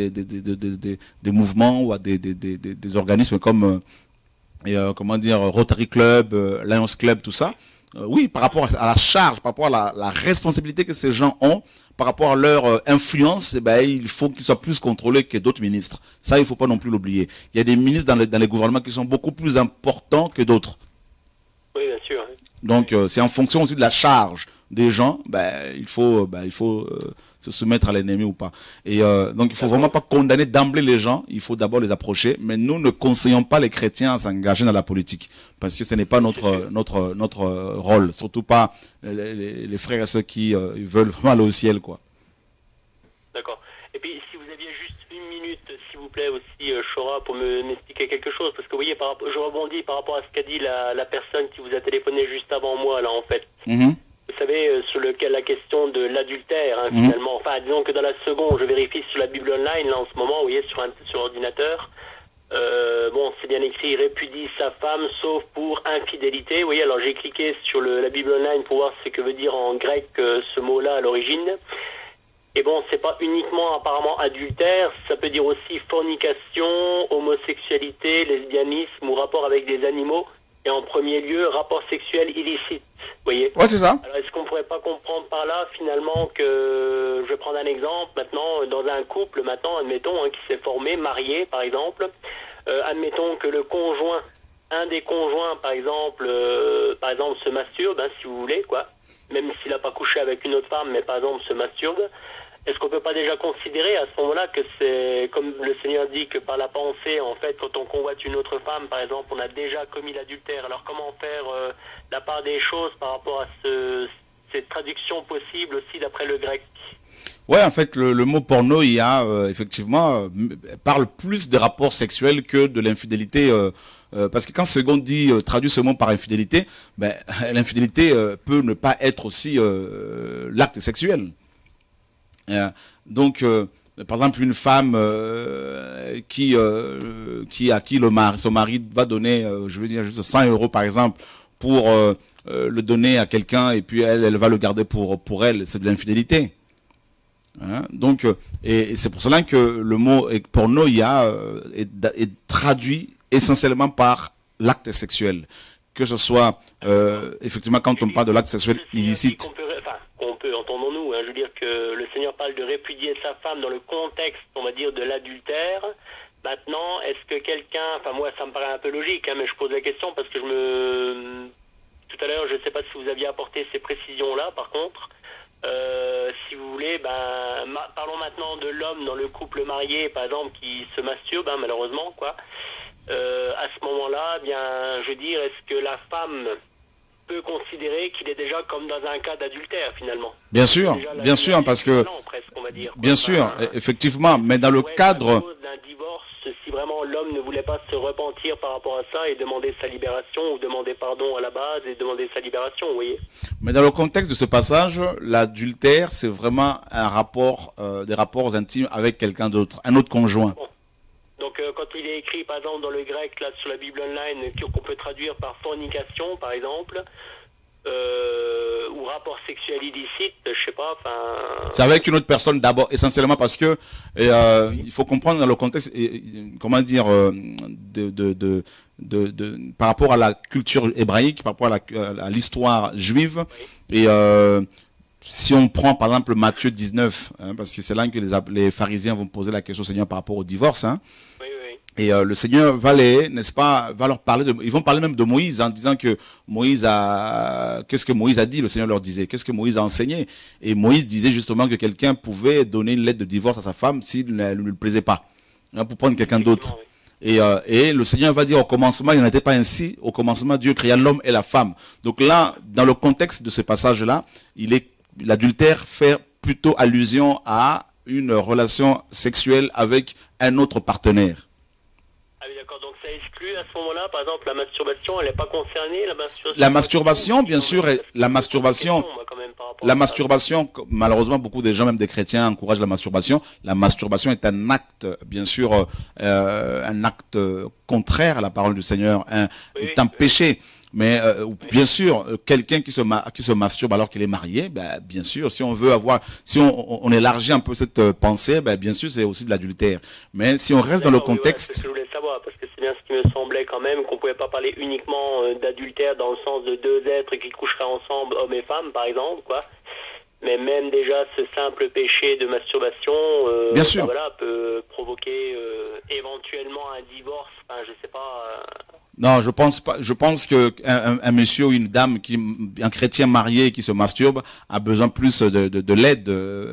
des mouvements ou à des organismes comme comment dire, Rotary Club, Lions Club, tout ça. Oui, par rapport à la charge, par rapport à la responsabilité que ces gens ont, par rapport à leur influence, il faut qu'ils soient plus contrôlés que d'autres ministres. Ça, il ne faut pas non plus l'oublier. Il y a des ministres dans les gouvernements qui sont beaucoup plus importants que d'autres. Oui, bien sûr. Donc, c'est en fonction aussi de la charge des gens, il faut se soumettre à l'ennemi ou pas. Et donc, il ne faut vraiment pas condamner d'emblée les gens, il faut d'abord les approcher, mais nous ne conseillons pas les chrétiens à s'engager dans la politique, parce que ce n'est pas notre rôle, surtout pas les frères et ceux qui veulent vraiment aller au ciel, quoi. D'accord. Et puis, si vous aviez juste une minute, s'il vous plaît, aussi, Chora, pour m'expliquer quelque chose, parce que vous voyez, je rebondis par rapport à ce qu'a dit la personne qui vous a téléphoné juste avant moi, là, en fait. Vous savez, sur la question de l'adultère, finalement. Enfin, disons que dans la seconde, je vérifie sur la Bible online, là, en ce moment, vous voyez, sur ordinateur. Bon, c'est bien écrit, répudie sa femme, sauf pour infidélité. Vous voyez, alors j'ai cliqué sur la Bible online pour voir ce que veut dire en grec ce mot-là à l'origine. Et bon, c'est pas uniquement apparemment adultère, ça peut dire aussi fornication, homosexualité, lesbianisme ou rapport avec des animaux. Et en premier lieu, rapport sexuel illicite. Vous voyez ? Ouais, c'est ça. Alors, est-ce qu'on ne pourrait pas comprendre par là, finalement, que, je vais prendre un exemple, maintenant, dans un couple, maintenant, admettons, qui s'est formé, marié, par exemple, admettons que le conjoint un des conjoints, par exemple, se masturbe, hein, si vous voulez, quoi, même s'il n'a pas couché avec une autre femme, mais par exemple se masturbe, est-ce qu'on peut pas déjà considérer à ce moment-là que c'est, comme le Seigneur dit, que par la pensée, en fait, quand on convoite une autre femme, par exemple, on a déjà commis l'adultère. Alors comment faire la part des choses par rapport à cette traduction possible aussi d'après le grec? Ouais, en fait, le mot porno, il y a effectivement parle plus de rapports sexuels que de l'infidélité. Parce que quand Second dit traduit ce mot par infidélité, ben, l'infidélité peut ne pas être aussi l'acte sexuel. Donc, par exemple, une femme à qui son mari va donner, je veux dire, juste 100 € par exemple, pour le donner à quelqu'un, et puis elle va le garder pour elle, c'est de l'infidélité. Hein? Donc, et c'est pour cela que le mot porno est traduit essentiellement par l'acte sexuel, que ce soit effectivement quand on parle de l'acte sexuel illicite. Entendons-nous, hein, je veux dire que le Seigneur parle de répudier sa femme dans le contexte, on va dire, de l'adultère. Maintenant, est-ce que quelqu'un, enfin moi ça me paraît un peu logique, hein, mais je pose la question parce que tout à l'heure, je ne sais pas si vous aviez apporté ces précisions-là, par contre. Si vous voulez, parlons maintenant de l'homme dans le couple marié, par exemple, qui se masturbe, hein, malheureusement, quoi. À ce moment-là, bien, je veux dire, est-ce que la femme peut considérer qu'il est déjà comme dans un cas d'adultère, finalement? Bien sûr, parce que, presque, on va dire, bien sûr, effectivement, mais dans le cadre d'un divorce, si vraiment l'homme ne voulait pas se repentir par rapport à ça et demander sa libération, ou demander pardon à la base et demander sa libération, vous voyez. Mais dans le contexte de ce passage, l'adultère, c'est vraiment un rapport, des rapports intimes avec quelqu'un d'autre, un autre conjoint. Bon. Donc quand il est écrit, par exemple, dans le grec, là, sur la Bible online, qu'on peut traduire par fornication, par exemple, ou rapport sexuel illicite, je sais pas, enfin... C'est avec une autre personne d'abord, essentiellement parce que il faut comprendre dans le contexte, comment dire, par rapport à la culture hébraïque, par rapport à l'histoire juive, et si on prend par exemple Matthieu 19, hein, parce que c'est là que les pharisiens vont poser la question au Seigneur par rapport au divorce, hein, et le Seigneur va leur parler ils vont parler même de Moïse, en disant que qu'est-ce que Moïse a dit, le Seigneur leur disait, qu'est-ce que Moïse a enseigné. Et Moïse disait justement que quelqu'un pouvait donner une lettre de divorce à sa femme s'il ne lui plaisait pas, hein, pour prendre quelqu'un d'autre. Et le Seigneur va dire au commencement, il n'en était pas ainsi. Au commencement, Dieu créa l'homme et la femme. Donc là, dans le contexte de ce passage-là, l'adultère fait plutôt allusion à une relation sexuelle avec un autre partenaire. Ah oui, d'accord. Donc ça exclut à ce moment-là, par exemple, la masturbation, elle n'est pas concernée, la masturbation, bien sûr, la masturbation, malheureusement, beaucoup de gens, même des chrétiens, encouragent la masturbation. La masturbation est un acte, bien sûr, un acte contraire à la parole du Seigneur, est un péché. Mais bien sûr, quelqu'un qui se masturbe alors qu'il est marié, bien sûr, si on on élargit un peu cette pensée, bien sûr, c'est aussi de l'adultère. Mais si on reste dans le contexte... C'est ce que je voulais savoir, parce que c'est bien ce qui me semblait quand même, qu'on ne pouvait pas parler uniquement d'adultère dans le sens de deux êtres qui coucheraient ensemble, hommes et femmes, par exemple, quoi. Mais même déjà ce simple péché de masturbation, bien sûr, voilà, peut provoquer éventuellement un divorce. Enfin, je sais pas. Non, je pense pas. Je pense que un monsieur ou une dame un chrétien marié qui se masturbe a besoin plus de l'aide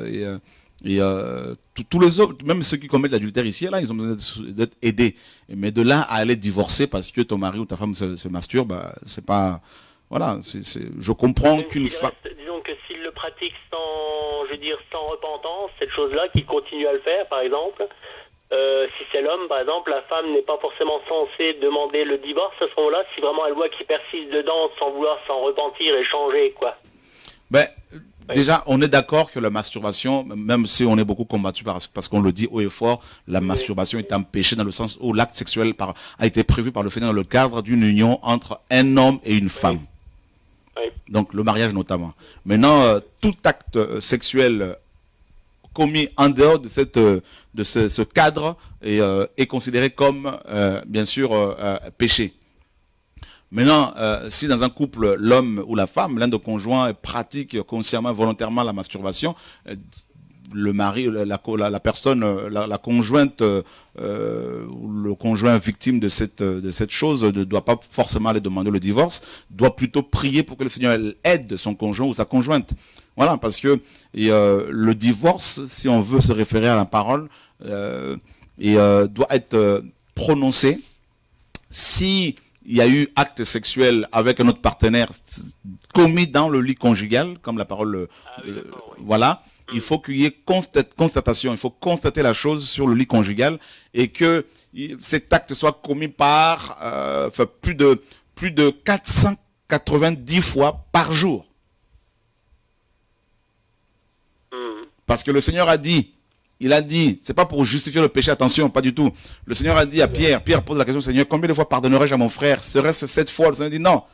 tous les autres, même ceux qui commettent l'adultère ici, là, ils ont besoin d'être aidés. Mais de là à aller divorcer parce que ton mari ou ta femme se masturbe, c'est pas. Voilà, je comprends qu'une femme. Disons que s'il le pratique sans repentance, cette chose-là, qu'il continue à le faire, par exemple, si c'est l'homme, par exemple, la femme n'est pas forcément censée demander le divorce à ce moment-là, si vraiment elle voit qu'il persiste dedans sans vouloir s'en repentir et changer, quoi. Déjà, on est d'accord que la masturbation, même si on est beaucoup combattu parce qu'on le dit haut et fort, la masturbation est un péché dans le sens où l'acte sexuel a été prévu par le Seigneur dans le cadre d'une union entre un homme et une femme. Donc le mariage notamment. Maintenant, tout acte sexuel commis en dehors de ce cadre est considéré comme, bien sûr, péché. Maintenant, si dans un couple, l'homme ou la femme, l'un des conjoints pratique consciemment, volontairement la masturbation, le mari, la personne, la conjointe, ou le conjoint victime de cette chose ne doit pas forcément aller demander le divorce, doit plutôt prier pour que le Seigneur aide son conjoint ou sa conjointe. Voilà, parce que le divorce, si on veut se référer à la parole, doit être prononcé si il y a eu acte sexuel avec un autre partenaire commis dans le lit conjugal, comme la parole, voilà. Il faut qu'il y ait constatation, il faut constater la chose sur le lit conjugal et que cet acte soit commis par plus de 490 fois par jour. Parce que le Seigneur a dit, il a dit, c'est pas pour justifier le péché, attention, pas du tout. Le Seigneur a dit à Pierre, Pierre pose la question au Seigneur, combien de fois pardonnerai-je à mon frère? Serait-ce 7 fois? Le Seigneur dit non.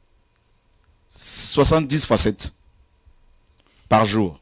70 fois 7 par jour.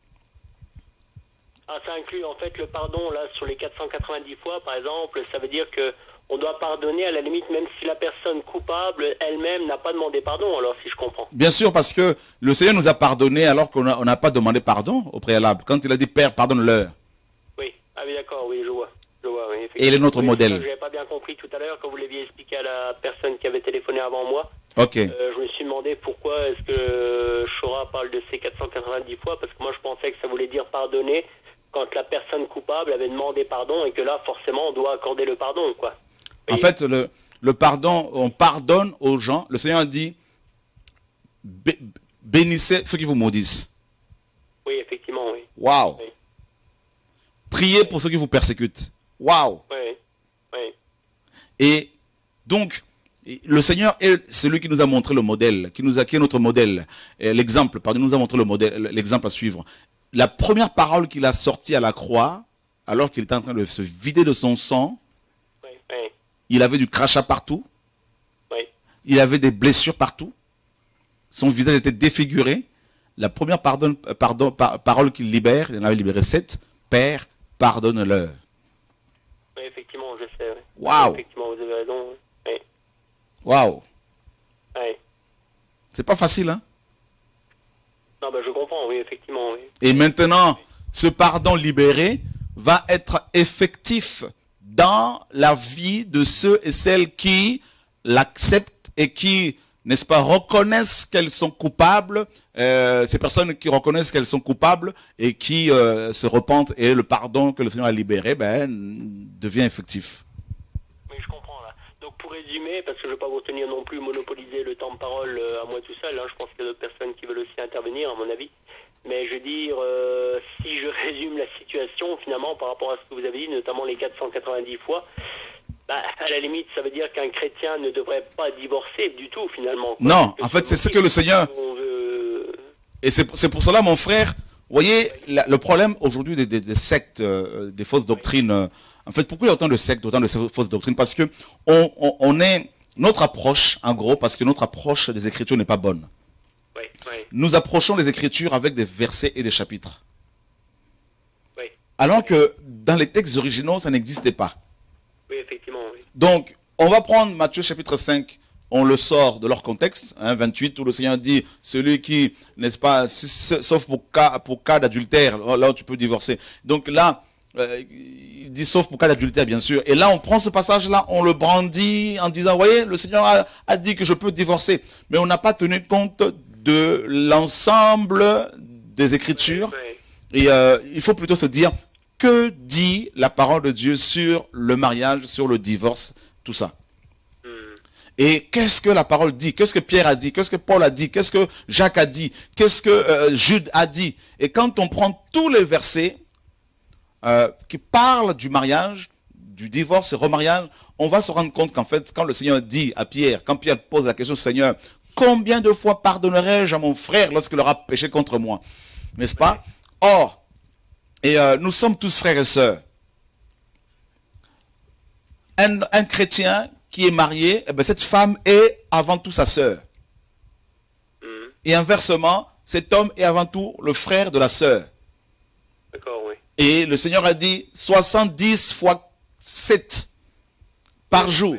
Ah, ça inclut en fait le pardon là sur les 490 fois, par exemple, ça veut dire que on doit pardonner à la limite même si la personne coupable elle-même n'a pas demandé pardon, alors si je comprends. Bien sûr, parce que le Seigneur nous a pardonné alors qu'on n'a pas demandé pardon au préalable. Quand il a dit Père, pardonne-leur. Oui, ah oui d'accord, oui, je vois. Oui, et il est notre modèle. Je n'avais pas bien compris tout à l'heure quand vous l'aviez expliqué à la personne qui avait téléphoné avant moi. Ok. Je me suis demandé pourquoi est-ce que Shora parle de ces 490 fois, parce que moi je pensais que ça voulait dire pardonner quand la personne coupable avait demandé pardon et que là forcément on doit accorder le pardon, quoi. En fait, le pardon, on pardonne aux gens. Le Seigneur dit, bénissez ceux qui vous maudissent. Oui, effectivement, oui. Waouh. Oui. Priez pour ceux qui vous persécutent. Waouh. Oui, oui. Et donc, le Seigneur est celui qui nous a montré le modèle, qui est notre modèle. L'exemple, pardon, nous a montré le modèle, l'exemple à suivre. La première parole qu'il a sortie à la croix, alors qu'il était en train de se vider de son sang, il avait du crachat partout. Oui. Il avait des blessures partout. Son visage était défiguré. La première parole qu'il libère, il en avait libéré 7. Père, pardonne-leur. Oui, effectivement, je sais. Oui. Waouh. Effectivement, vous avez raison. Oui. Waouh. Oui. C'est pas facile, hein? Non, ben je comprends, oui, effectivement. Oui. Et maintenant, ce pardon libéré va être effectif dans la vie de ceux et celles qui l'acceptent et qui, n'est-ce pas, reconnaissent qu'elles sont coupables, ces personnes qui reconnaissent qu'elles sont coupables et qui se repentent, et le pardon que le Seigneur a libéré devient effectif. Oui, je comprends là. Donc pour résumer, parce que je ne veux pas vous tenir non plus monopoliser le temps de parole à moi tout seul, hein, je pense qu'il y a d'autres personnes qui veulent aussi intervenir à mon avis. Mais je veux dire, si je résume la situation, finalement, par rapport à ce que vous avez dit, notamment les 490 fois, à la limite, ça veut dire qu'un chrétien ne devrait pas divorcer du tout, finalement. Quoi. Non, en fait, c'est ce que le Seigneur... Et c'est pour cela, mon frère, vous voyez, le problème aujourd'hui des sectes, des fausses doctrines, en fait, pourquoi il y a autant de sectes, autant de fausses doctrines? Parce que notre approche, en gros, parce que notre approche des Écritures n'est pas bonne. Nous approchons les Écritures avec des versets et des chapitres. Alors que dans les textes originaux, ça n'existait pas. Oui, effectivement, oui. Donc, on va prendre Matthieu chapitre 5, on le sort de leur contexte, 28, où le Seigneur dit, celui qui, n'est-ce pas, sauf pour cas d'adultère, là tu peux divorcer. Donc là, il dit sauf pour cas d'adultère, bien sûr. Et là, on prend ce passage-là, on le brandit en disant, voyez, le Seigneur a dit que je peux divorcer. Mais on n'a pas tenu compte de l'ensemble des Écritures. Et il faut plutôt se dire, que dit la parole de Dieu sur le mariage, sur le divorce, tout ça? Et qu'est-ce que la parole dit? Qu'est-ce que Pierre a dit? Qu'est-ce que Paul a dit? Qu'est-ce que Jacques a dit? Qu'est-ce que Jude a dit? Et quand on prend tous les versets qui parlent du mariage, du divorce et remariage, on va se rendre compte qu'en fait, quand le Seigneur dit à Pierre, quand Pierre pose la question au Seigneur, combien de fois pardonnerai-je à mon frère lorsqu'il aura péché contre moi? N'est-ce pas? Or, et nous sommes tous frères et sœurs. Un chrétien qui est marié, eh bien, cette femme est avant tout sa sœur. Et inversement, cet homme est avant tout le frère de la sœur. D'accord, oui. Et le Seigneur a dit 70 fois 7 par jour.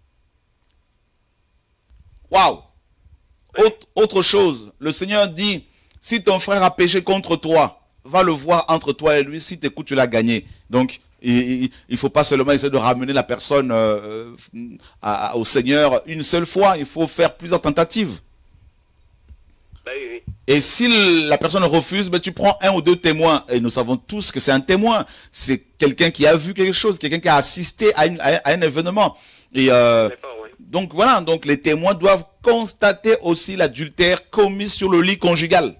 Waouh! Autre chose, le Seigneur dit, si ton frère a péché contre toi, va le voir entre toi et lui. Si tu écoutes, tu l'as gagné. Donc, il ne faut pas seulement essayer de ramener la personne au Seigneur une seule fois. Il faut faire plusieurs tentatives. Bah oui, oui. Et si la personne refuse, ben tu prends un ou deux témoins. Et nous savons tous que c'est un témoin. C'est quelqu'un qui a vu quelque chose, quelqu'un qui a assisté à un événement. Et Oui. donc voilà, donc les témoins doivent constater aussi l'adultère commis sur le lit conjugal.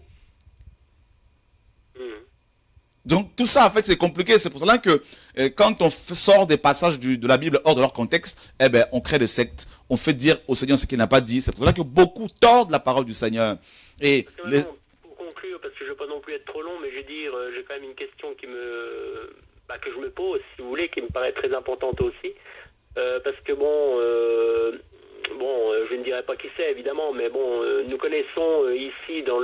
Donc tout ça, en fait, c'est compliqué. C'est pour cela que quand on sort des passages de la Bible hors de leur contexte, eh ben, on crée des sectes. On fait dire au Seigneur ce qu'il n'a pas dit. C'est pour cela que beaucoup tordent la parole du Seigneur. Et pour conclure, parce que je ne veux pas non plus être trop long, mais je veux dire, j'ai quand même une question que je me pose, si vous voulez, qui me paraît très importante aussi. Parce que je ne dirais pas qui c'est évidemment, mais bon, nous connaissons ici dans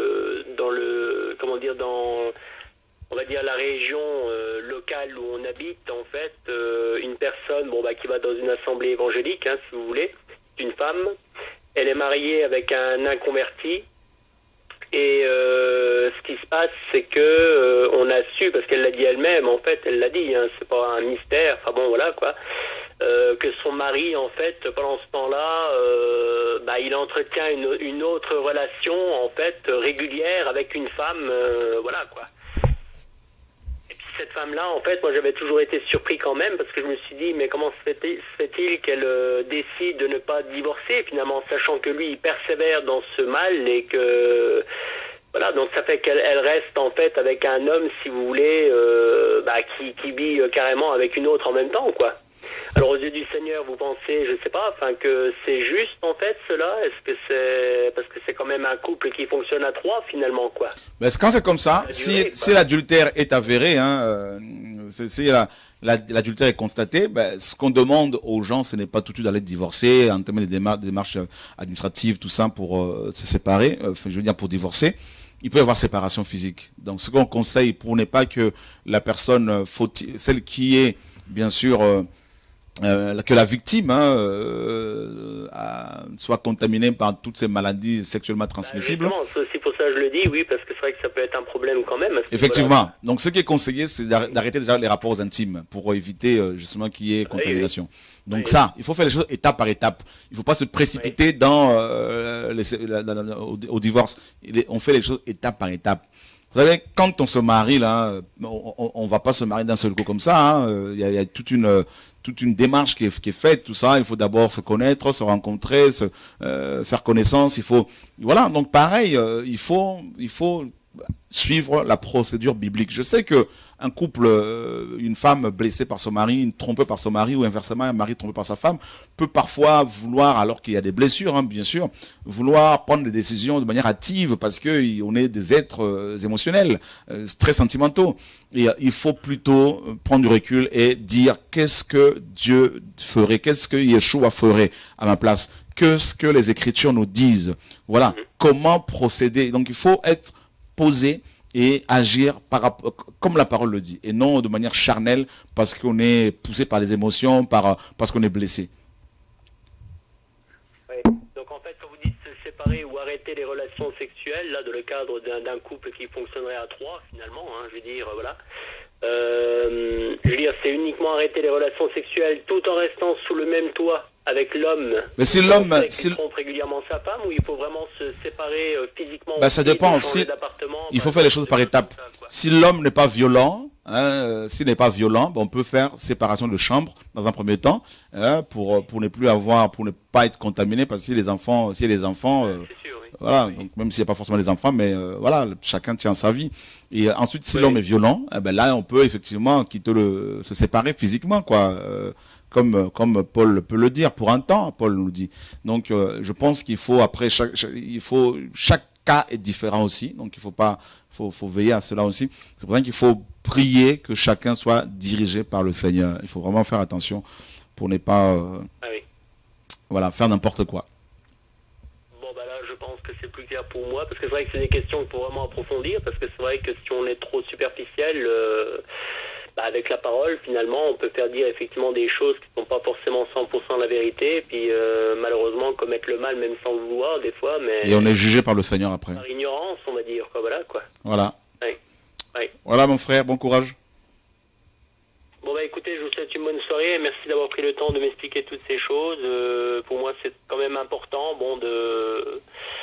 on va dire la région locale où on habite, en fait, une personne qui va dans une assemblée évangélique, hein, si vous voulez, une femme. Elle est mariée avec un inconverti. Et ce qui se passe, c'est que on a su, parce qu'elle l'a dit elle-même, en fait, elle l'a dit, hein, c'est pas un mystère, enfin bon, voilà quoi, que son mari, en fait, pendant ce temps-là, il entretient une autre relation, en fait, régulière avec une femme, voilà quoi. Cette femme-là, en fait, moi j'avais toujours été surpris quand même, parce que je me suis dit, mais comment se fait-il qu'elle décide de ne pas divorcer, finalement, sachant que lui, il persévère dans ce mal, et que, voilà, donc ça fait qu'elle reste, en fait, avec un homme, si vous voulez, qui vit carrément avec une autre en même temps, quoi. Alors, aux yeux du Seigneur, vous pensez, je sais pas, enfin, que c'est juste, en fait, cela? Est-ce que c'est... Parce que c'est quand même un couple qui fonctionne à trois, finalement, quoi. Mais quand c'est comme ça, si l'adultère est avéré, hein, si l'adultère est constaté, ben, ce qu'on demande aux gens, ce n'est pas tout de suite d'aller divorcer, entamer des démarches administratives, tout ça, pour se séparer, je veux dire pour divorcer. Il peut y avoir séparation physique. Donc, ce qu'on conseille pour ne pas que la personne, celle qui est, bien sûr... que la victime soit contaminée par toutes ces maladies sexuellement transmissibles. C'est aussi pour ça que je le dis, oui, parce que c'est vrai que ça peut être un problème quand même. Effectivement. Voilà. Donc, ce qui est conseillé, c'est d'arrêter déjà les rapports intimes pour éviter justement qu'il y ait contamination. Oui. Donc ça, il faut faire les choses étape par étape. Il ne faut pas se précipiter au divorce. On fait les choses étape par étape. Vous savez, quand on se marie, là, on ne va pas se marier d'un seul coup comme ça. Hein. Il y a toute une démarche qui est faite, tout ça. Il faut d'abord se connaître, se rencontrer, faire connaissance. Il faut, voilà. Donc pareil, il faut suivre la procédure biblique. Je sais que un couple, une femme blessée par son mari, trompée par son mari, ou inversement un mari trompé par sa femme, peut parfois vouloir, alors qu'il y a des blessures, hein, bien sûr, vouloir prendre des décisions de manière hâtive parce qu'on est des êtres émotionnels, très sentimentaux. Et il faut plutôt prendre du recul et dire qu'est-ce que Dieu ferait, qu'est-ce que Yeshua ferait à ma place, qu'est-ce que les Écritures nous disent. Voilà, comment procéder. Donc il faut être posé et agir comme la parole le dit, et non de manière charnelle parce qu'on est poussé par les émotions, parce qu'on est blessé. Oui. Donc en fait, quand vous dites se séparer ou arrêter les relations sexuelles, là, dans le cadre d'un couple qui fonctionnerait à trois, finalement, hein, je veux dire, voilà. Je veux dire, c'est uniquement arrêter les relations sexuelles tout en restant sous le même toit avec l'homme. Mais si l'homme trompe régulièrement sa femme, ou il faut vraiment se séparer physiquement? Ça dépend. Il faut faire les choses par étapes. Si l'homme n'est pas violent, s'il n'est pas violent, on peut faire séparation de chambre dans un premier temps, pour ne pas être contaminé, parce que si les enfants, sûr, oui. voilà, oui. donc même s'il n'y a pas forcément des enfants, mais voilà, chacun tient sa vie. Et ensuite, si l'homme est violent, là, on peut effectivement se séparer physiquement, quoi. Comme Paul peut le dire, pour un temps, Paul nous dit. Donc, je pense qu'il faut, après, chaque cas est différent aussi. Donc, faut veiller à cela aussi. C'est pour ça qu'il faut prier que chacun soit dirigé par le Seigneur. Il faut vraiment faire attention pour ne pas, voilà, faire n'importe quoi. Bon, là, je pense que c'est plus clair pour moi, parce que c'est vrai que c'est des questions qu'il faut vraiment approfondir, parce que c'est vrai que si on est trop superficiel, avec la parole, finalement, on peut faire dire effectivement des choses qui ne sont pas forcément 100% la vérité, et puis malheureusement commettre le mal même sans le vouloir des fois. Mais et on est jugé par le Seigneur après. Par ignorance, on va dire, quoi, voilà, quoi. Voilà. Ouais. Voilà mon frère, bon courage. Bon bah écoutez, je vous souhaite une bonne soirée et merci d'avoir pris le temps de m'expliquer toutes ces choses. Pour moi c'est quand même important, bon de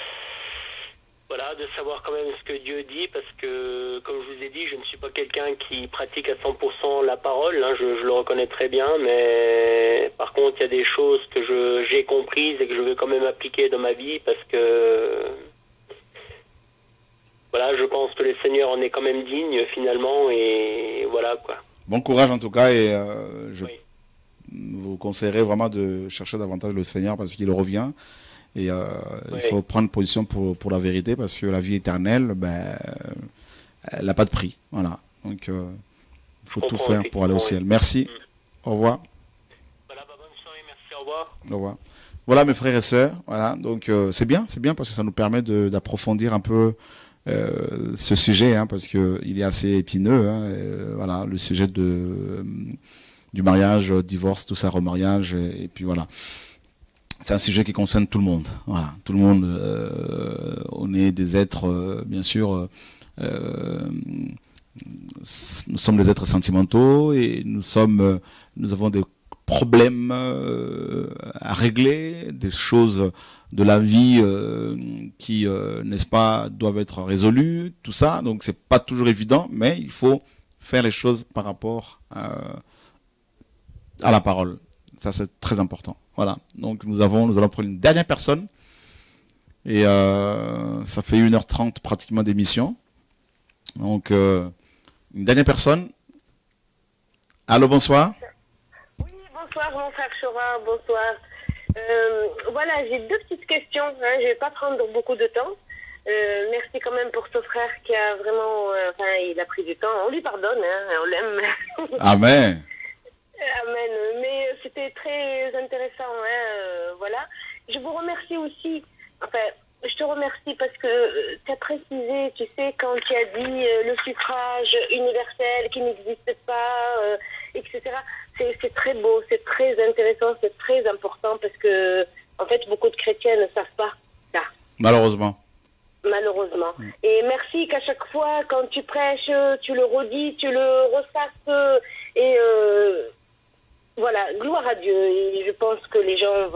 savoir quand même ce que Dieu dit, parce que comme je vous ai dit, je ne suis pas quelqu'un qui pratique à 100% la parole, hein, je le reconnais très bien, mais par contre il y a des choses que j'ai comprises et que je veux quand même appliquer dans ma vie, parce que voilà, je pense que le Seigneur en est quand même digne finalement, et voilà quoi. Bon courage en tout cas, et je Oui. vous conseillerais vraiment de chercher davantage le Seigneur parce qu'il revient. Et il faut prendre position pour la vérité, parce que la vie éternelle, ben, elle n'a pas de prix. Voilà. Donc, il faut tout faire pour aller au ciel. Merci. Au revoir. Voilà, bah, bonne soirée, merci, au revoir. Au revoir. Voilà mes frères et sœurs. Voilà. Donc, c'est bien parce que ça nous permet d'approfondir un peu ce sujet, hein, parce qu'il est assez épineux. Hein, voilà, le sujet du mariage, divorce, tout ça, remariage, et puis voilà. C'est un sujet qui concerne tout le monde. Voilà, tout le monde. On est des êtres, bien sûr. Nous sommes des êtres sentimentaux et nous avons des problèmes à régler, des choses de la vie qui, n'est-ce pas, doivent être résolues. Tout ça. Donc c'est pas toujours évident, mais il faut faire les choses par rapport à la parole. Ça, c'est très important. Voilà. Donc, nous allons prendre une dernière personne. Et ça fait 1h30 pratiquement d'émission. Donc, une dernière personne. Allô, bonsoir. Oui, bonsoir, mon frère Chora, bonsoir. Voilà, j'ai deux petites questions. Hein, je ne vais pas prendre beaucoup de temps. Merci quand même pour ce frère qui a vraiment... Enfin, il a pris du temps. On lui pardonne, hein, on l'aime. Amen. Amen. Mais c'était très intéressant, hein, voilà. Je vous remercie aussi, enfin, je te remercie parce que tu as précisé, tu sais, quand tu as dit le suffrage universel qui n'existe pas, etc. C'est très beau, c'est très intéressant, c'est très important parce que, en fait, beaucoup de chrétiens ne savent pas ça. Malheureusement. Malheureusement. Et merci qu'à chaque fois, quand tu prêches, tu le redis, tu le ressasses, et voilà, gloire à Dieu. Et je pense que les gens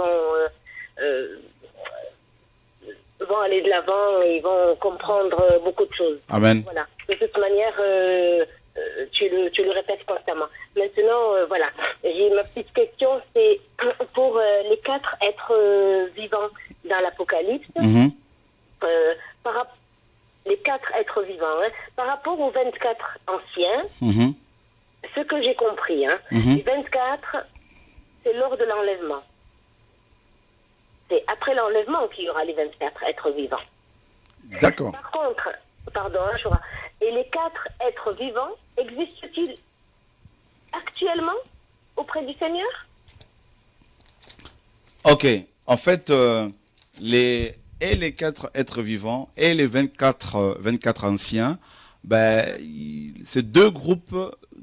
vont aller de l'avant et vont comprendre beaucoup de choses. Amen. Voilà. De toute manière, tu le répètes constamment. Maintenant, voilà. J'ai ma petite question, c'est pour les 4 êtres vivants dans l'Apocalypse. Les 4 êtres vivants, hein, par rapport aux 24 anciens, ce que j'ai compris, hein, les 24, c'est lors de l'enlèvement. C'est après l'enlèvement qu'il y aura les 24 êtres vivants. D'accord. Par contre, pardon, hein, et les 4 êtres vivants existent-ils actuellement auprès du Seigneur? Ok. En fait, les 4 êtres vivants et les 24 anciens, ben, c'est deux groupes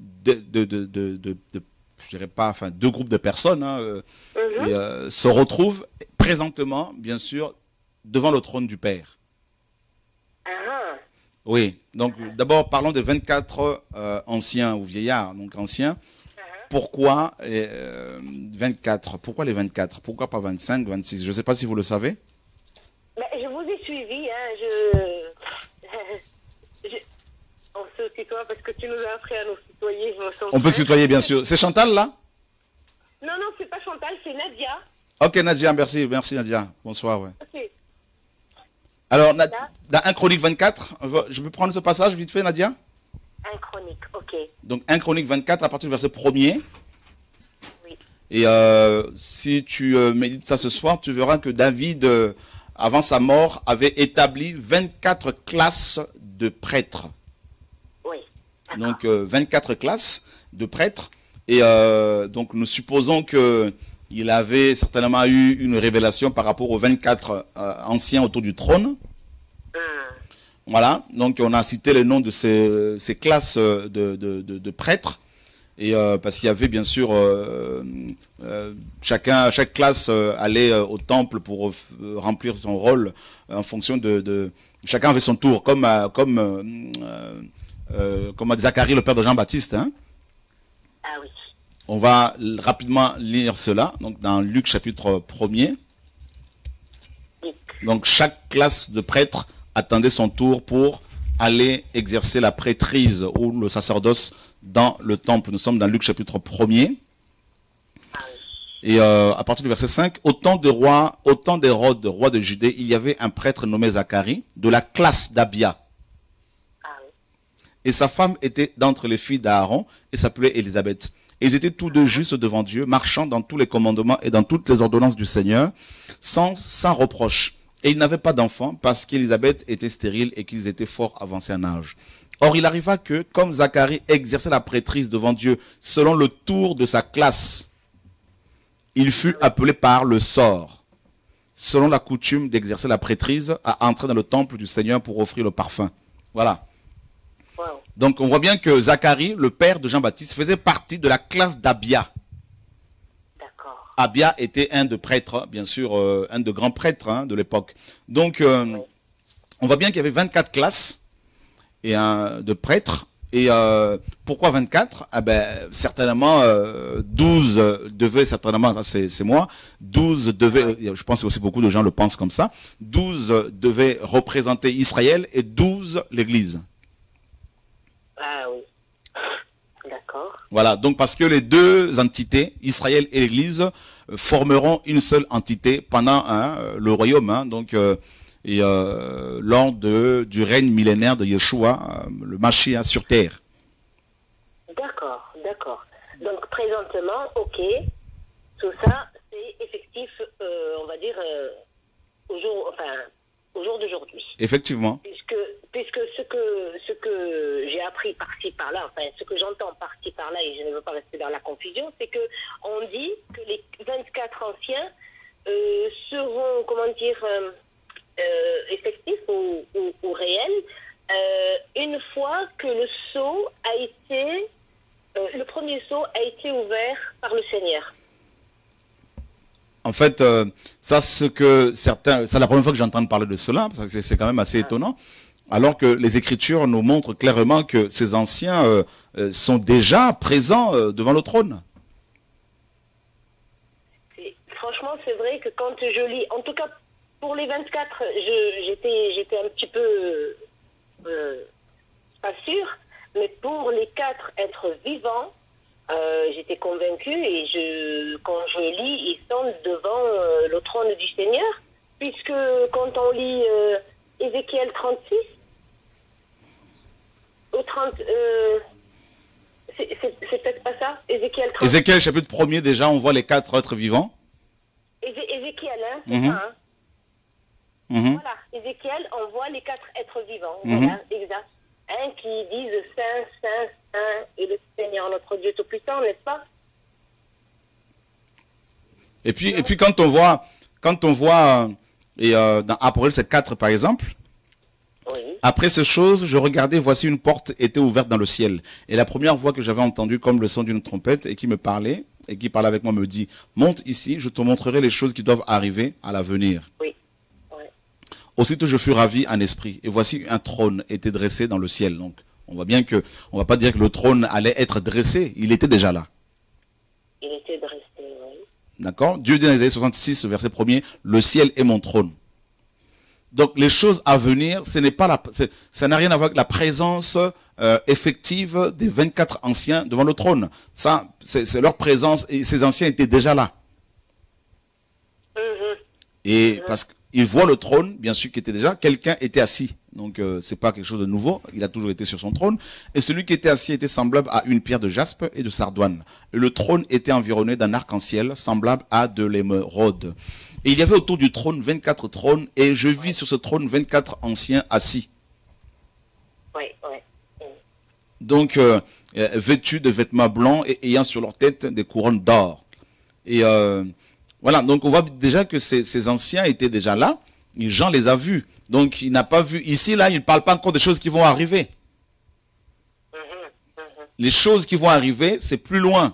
je dirais pas, enfin, deux groupes de personnes, hein, se retrouvent présentement, bien sûr, devant le trône du Père. Oui, donc d'abord parlons des 24 anciens ou vieillards, donc anciens. Pourquoi 24? Pourquoi les 24? Pourquoi pas 25, 26? Je ne sais pas si vous le savez. Mais je vous ai suivi, hein, on se tutoie parce que tu nous as appris à nous tutoyer. On peut se tutoyer, bien sûr. C'est Chantal, là? Non, non, c'est pas Chantal, c'est Nadia. Ok, Nadia, merci Nadia. Bonsoir, ouais. Ok. Alors, dans 1 Chronique 24, je peux prendre ce passage vite fait, Nadia? 1 Chronique, ok. Donc 1 Chronique 24, à partir du verset 1er. Oui. Et si tu médites ça ce soir, tu verras que David, avant sa mort, avait établi 24 classes de prêtres. Oui. Donc 24 classes de prêtres. Et donc nous supposons qu'il avait certainement eu une révélation par rapport aux 24 anciens autour du trône. Voilà, donc on a cité les noms de ces classes de prêtres. Et parce qu'il y avait bien sûr, chaque classe allait au temple pour remplir son rôle en fonction chacun avait son tour, comme comment dire, Zacharie, le père de Jean-Baptiste. Hein. Ah oui. On va rapidement lire cela, donc dans Luc chapitre 1er. Donc chaque classe de prêtres attendait son tour pour aller exercer la prêtrise ou le sacerdoce dans le temple. Nous sommes dans Luc chapitre 1er. Et à partir du verset 5, au temps d'Hérode, roi de Judée, il y avait un prêtre nommé Zacharie, de la classe d'Abia. Et sa femme était d'entre les filles d'Aaron et s'appelait Élisabeth. Et ils étaient tous deux justes devant Dieu, marchant dans tous les commandements et dans toutes les ordonnances du Seigneur, sans reproche. Et ils n'avaient pas d'enfants parce qu'Élisabeth était stérile et qu'ils étaient fort avancés en âge. Or, il arriva que, comme Zacharie exerçait la prêtrise devant Dieu selon le tour de sa classe, il fut appelé par le sort, selon la coutume d'exercer la prêtrise, à entrer dans le temple du Seigneur pour offrir le parfum. Voilà. Wow. Donc, on voit bien que Zacharie, le père de Jean-Baptiste, faisait partie de la classe d'Abia. D'accord. Abia était un de prêtres, bien sûr, un de grands prêtres hein, de l'époque. Donc, on voit bien qu'il y avait 24 classes et, de prêtres. Et pourquoi 24 ah ben, certainement 12 devaient, certainement, c'est moi, 12 devaient, je pense que aussi beaucoup de gens le pensent comme ça, 12 devaient représenter Israël et 12 l'Église. Ah oui. D'accord. Voilà, donc parce que les deux entités, Israël et l'Église, formeront une seule entité pendant le royaume, hein, donc lors du règne millénaire de Yeshua, le Mashiach sur terre. D'accord, d'accord. Donc présentement, ok, tout ça c'est effectif, on va dire, au jour d'aujourd'hui. Effectivement. Puisque ce que j'ai appris par-ci par-là, enfin ce que j'entends par-ci par-là, et je ne veux pas rester dans la confusion, c'est que on dit que les 24 anciens seront, comment dire, effectifs ou réels une fois que le sceau a été, le premier sceau a été ouvert par le Seigneur. En fait, ça c'est la première fois que j'entends parler de cela, parce que c'est quand même assez étonnant. Alors que les Écritures nous montrent clairement que ces anciens sont déjà présents devant le trône. Franchement, c'est vrai que quand je lis, en tout cas pour les 24, j'étais un petit peu pas sûre, mais pour les 4 êtres vivants, j'étais convaincue et quand je lis, ils sont devant le trône du Seigneur, puisque quand on lit Ézéchiel 36, au 30, c'est peut-être pas ça, Ézéchiel 36. Ézéchiel chapitre 1er déjà, on voit les 4 êtres vivants. Ézéchiel, hein, c'est ça, hein. Voilà, Ézéchiel, on voit les 4 êtres vivants, voilà, exact. Hein, qui disent Saint, Saint, Saint et le Seigneur notre Dieu Tout-Puissant, n'est-ce pas? Et puis quand on voit dans Apocalypse 4 par exemple, oui. Après ces choses, je regardais, voici une porte était ouverte dans le ciel. Et la première voix que j'avais entendue comme le son d'une trompette et qui me parlait, et qui parlait avec moi me dit, monte ici, je te montrerai les choses qui doivent arriver à l'avenir. Oui. Aussitôt je fus ravi en esprit, et voici un trône était dressé dans le ciel. Donc on voit bien que, on va pas dire que le trône allait être dressé, il était déjà là. Il était dressé, oui. D'accord? Dieu dit dans Isaïe 66, verset 1er, le ciel est mon trône. Donc les choses à venir, ça n'a rien à voir avec la présence effective des 24 anciens devant le trône. Ça, c'est leur présence, et ces anciens étaient déjà là. Et parce qu'ils voient le trône, bien sûr, qui était déjà, quelqu'un était assis. Donc c'est pas quelque chose de nouveau, il a toujours été sur son trône. Et celui qui était assis était semblable à une pierre de jaspe et de sardoine. Et le trône était environné d'un arc-en-ciel semblable à de l'émeraude. Et il y avait autour du trône 24 trônes, et je vis sur ce trône 24 anciens assis. Oui. Donc, vêtus de vêtements blancs et ayant sur leur tête des couronnes d'or. Et voilà, donc on voit déjà que ces anciens étaient déjà là, et Jean les a vus. Donc il n'a pas vu, ici, là, il ne parle pas encore des choses qui vont arriver. Les choses qui vont arriver, c'est plus loin.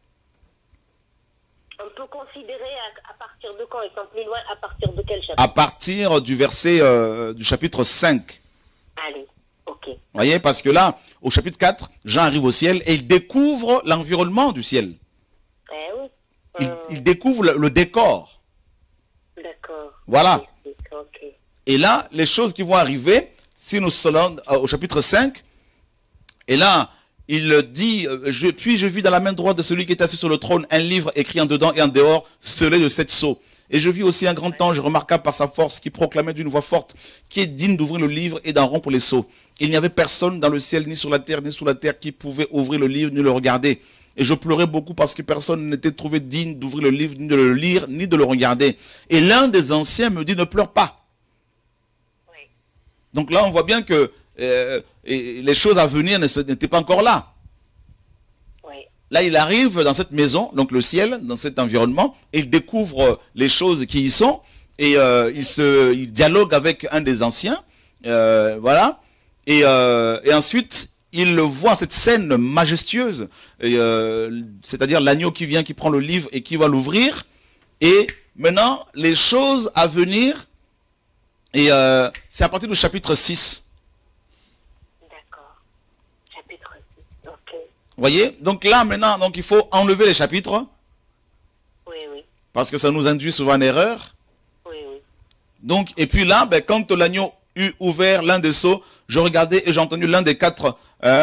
On peut considérer à partir de quand, étant plus loin, à partir de quel chapitre? À partir du verset du chapitre 5. Allez, ok. Vous voyez, parce que là, au chapitre 4, Jean arrive au ciel et il découvre l'environnement du ciel. Eh oui. Il découvre le décor. D'accord. Voilà. Ok. Et là, les choses qui vont arriver, si nous sommes au chapitre 5, et là, il dit, puis je vis dans la main droite de celui qui est assis sur le trône un livre écrit en dedans et en dehors, scellé de 7 sceaux. Et je vis aussi un grand ange remarquable par sa force qui proclamait d'une voix forte, qui est digne d'ouvrir le livre et d'en rompre les sceaux. Il n'y avait personne dans le ciel, ni sur la terre, ni sous la terre qui pouvait ouvrir le livre, ni le regarder. Et je pleurais beaucoup parce que personne n'était trouvé digne d'ouvrir le livre, ni de le lire, ni de le regarder. Et l'un des anciens me dit, ne pleure pas. Oui. Donc là, on voit bien que les choses à venir n'étaient pas encore là. Oui. Là, il arrive dans cette maison, donc le ciel, dans cet environnement, et il découvre les choses qui y sont, et il dialogue avec un des anciens, voilà, et ensuite, il voit cette scène majestueuse, c'est-à-dire l'agneau qui vient, qui prend le livre et qui va l'ouvrir, et maintenant, les choses à venir, et c'est à partir du chapitre 6. D'accord. Chapitre 6. Ok. Vous voyez? Donc là, maintenant, donc, il faut enlever les chapitres, Oui, oui. parce que ça nous induit souvent en erreur. Oui, oui. Donc, et puis là, ben, quand l'agneau eut ouvert l'un des sceaux, je regardais et j'ai entendu l'un des quatre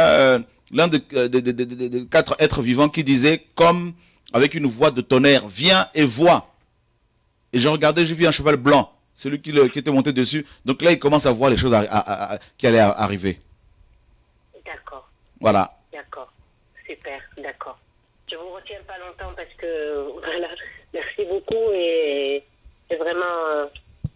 êtres vivants qui disait, comme avec une voix de tonnerre, viens et vois. Et je regardais, j'ai vu un cheval blanc, celui qui était monté dessus. Donc là, il commence à voir les choses qui allaient arriver. D'accord. Voilà. D'accord. Super. D'accord. Je vous retiens pas longtemps parce que, voilà, merci beaucoup et c'est vraiment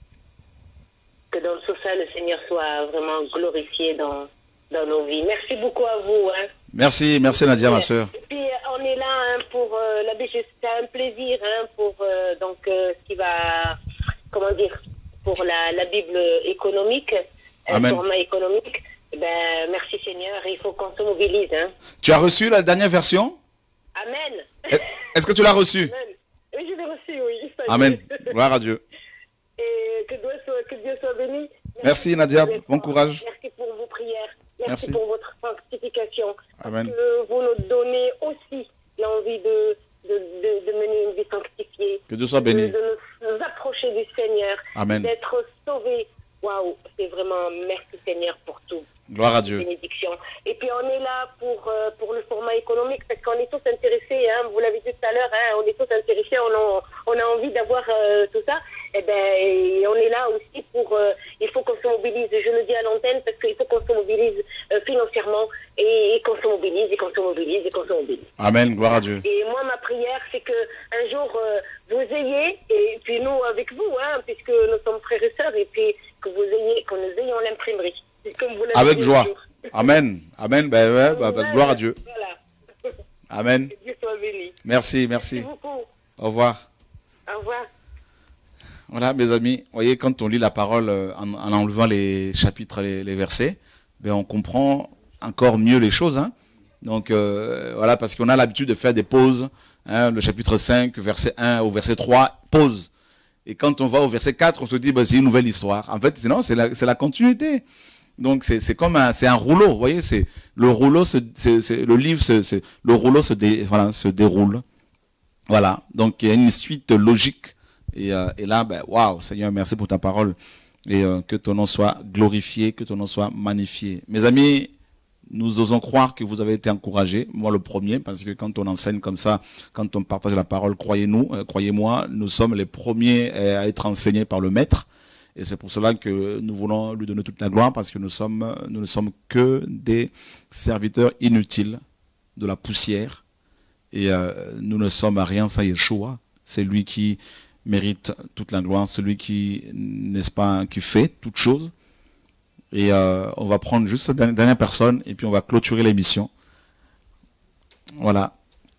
que dans tout ça, le Seigneur soit vraiment glorifié dans nos vies. Merci beaucoup à vous. Hein. Merci Nadia, ma soeur. Et puis, on est là hein, pour l'abbé, c'est un plaisir hein, pour donc ce qui va, comment dire, pour la Bible économique, Amen. format économique. Ben, merci Seigneur, il faut qu'on se mobilise. Hein. Tu as reçu la dernière version? Amen. Est-ce que tu l'as reçue? Amen. Oui, je l'ai reçu, oui. Amen. Gloire à Dieu. Et que Dieu soit béni. Merci Nadia, bon courage. Merci pour vos prières. Merci Merci. pour votre sanctification. Amen. Que vous nous donnez aussi l'envie de mener une vie sanctifiée. Que Dieu soit béni. De nous approcher du Seigneur. Amen. D'être sauvés. Waouh, c'est vraiment merci Seigneur pour tout. Gloire à Dieu. Bénédiction. Et puis on est là pour le format économique parce qu'on est tous intéressés, hein, vous l'avez dit tout à l'heure, hein, on est tous intéressés, on a envie d'avoir tout ça. Et on est là aussi pour, il faut qu'on se mobilise, je le dis à l'antenne parce qu'il faut qu'on se mobilise financièrement et qu'on se mobilise et qu'on se mobilise et qu'on se mobilise. Amen, gloire à Dieu. Et moi, ma prière, c'est que un jour, vous ayez, et puis nous avec vous, hein, puisque nous sommes frères et sœurs, et puis que nous ayons l'imprimerie. Avec joie. Amen. Amen. Gloire à Dieu. Voilà. Amen. Que Dieu soit béni. Merci. Merci beaucoup. Au revoir. Au revoir. Voilà, mes amis. Vous voyez, quand on lit la parole en enlevant les chapitres, les versets, ben, on comprend encore mieux les choses. Hein. Donc, voilà, parce qu'on a l'habitude de faire des pauses. Hein, le chapitre 5, verset 1 au verset 3, pause. Et quand on va au verset 4, on se dit, ben, c'est une nouvelle histoire. En fait, non, c'est la continuité. Donc c'est comme un rouleau, vous voyez, c'est le rouleau, le livre, le rouleau se déroule. Voilà, donc il y a une suite logique. Et là, ben, waouh, Seigneur, merci pour ta parole. Et que ton nom soit glorifié, que ton nom soit magnifié. Mes amis, nous osons croire que vous avez été encouragés, moi le premier, parce que quand on enseigne comme ça, quand on partage la parole, croyez-moi, nous sommes les premiers à être enseignés par le Maître. Et c'est pour cela que nous voulons lui donner toute la gloire, parce que nous ne sommes que des serviteurs inutiles de la poussière. Et nous ne sommes à rien sans Yeshua. C'est lui qui mérite toute la gloire, celui qui, n'est-ce pas, qui fait toutes choses. Et on va prendre juste cette dernière personne, et puis on va clôturer l'émission. Voilà.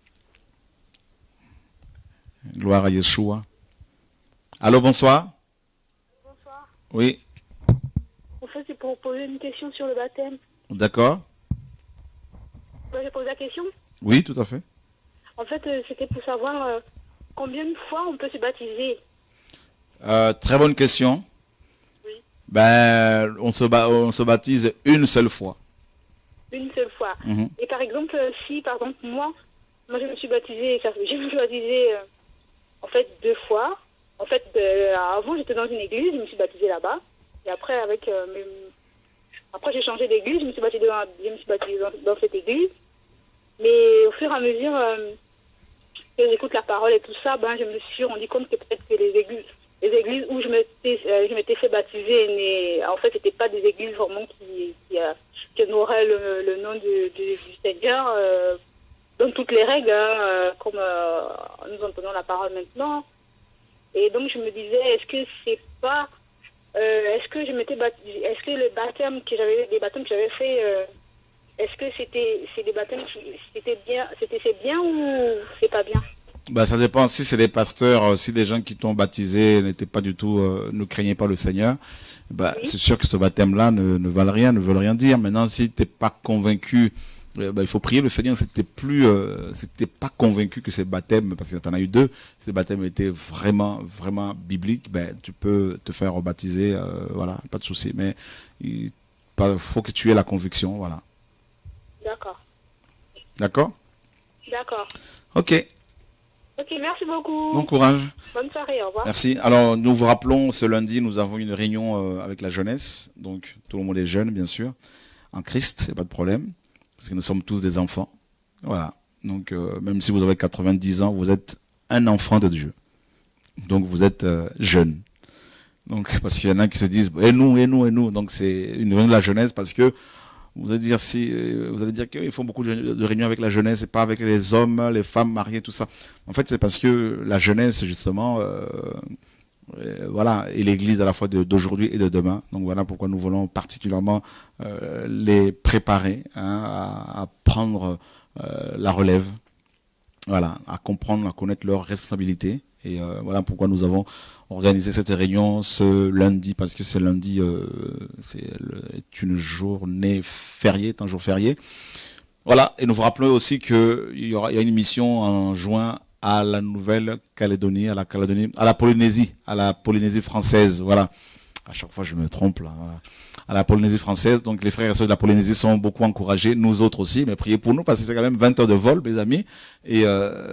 Gloire à Yeshua. Allô, bonsoir. Oui. En fait, c'est pour poser une question sur le baptême. D'accord. J'ai posé la question. Oui, tout à fait. En fait, c'était pour savoir combien de fois on peut se baptiser. Très bonne question. Oui. Ben, on se baptise une seule fois. Une seule quoi. Mhm. Et par exemple, si, par exemple, moi je me suis baptisée, je me suis baptisée, en fait, 2 fois. En fait, avant, j'étais dans une église, je me suis baptisée là-bas. Et après, après j'ai changé d'église, je me suis baptisée dans cette église. Mais au fur et à mesure que j'écoute la parole et tout ça, je me suis rendu compte que peut-être que les églises où je m'étais fait baptiser, en fait, c'était pas des églises vraiment qui honoraient le nom du Seigneur dans toutes les règles, comme nous entendons la parole maintenant. Et donc je me disais, est-ce que les baptêmes que j'avais fait, est-ce que c'est des baptêmes c'est bien ou c'est pas bien? Ça dépend. Si c'est des pasteurs, si les gens qui t'ont baptisé n'étaient pas du tout, ne craignaient pas le Seigneur, oui. C'est sûr que ce baptême-là ne veulent rien dire. Maintenant, si t'es pas convaincu, il faut prier le Seigneur. Si t'es pas convaincu que ces baptêmes, parce que t'en as eu 2, ces baptêmes étaient vraiment, vraiment bibliques, tu peux te faire rebaptiser, voilà, pas de souci. Mais il faut que tu aies la conviction, voilà. D'accord. D'accord? D'accord. Ok. Ok, merci beaucoup. Bon courage. Bonne soirée, au revoir. Merci. Alors, nous vous rappelons, ce lundi, nous avons une réunion avec la jeunesse. Donc, tout le monde est jeune, bien sûr, en Christ, il n'y a pas de problème, parce que nous sommes tous des enfants. Voilà. Donc, même si vous avez 90 ans, vous êtes un enfant de Dieu. Donc, vous êtes jeune. Donc, parce qu'il y en a qui se disent, et nous. Donc, c'est une réunion de la jeunesse parce que vous allez dire qu'ils font beaucoup de réunions avec la jeunesse et pas avec les hommes, les femmes mariées, tout ça. En fait, c'est parce que la jeunesse, justement, voilà, et l'Église à la fois d'aujourd'hui et de demain. Donc voilà pourquoi nous voulons particulièrement les préparer à prendre la relève, voilà, à comprendre, à connaître leurs responsabilités. Et voilà pourquoi nous avons organisé cette réunion ce lundi, parce que ce lundi est une journée fériée, est un jour férié. Voilà, et nous vous rappelons aussi qu'il y a une mission en juin à la Nouvelle-Calédonie, à la Polynésie française. Voilà. À chaque fois, je me trompe là. Voilà. À la Polynésie française. Donc, les frères et sœurs de la Polynésie sont beaucoup encouragés. Nous autres aussi. Mais priez pour nous parce que c'est quand même 20 heures de vol, mes amis. Et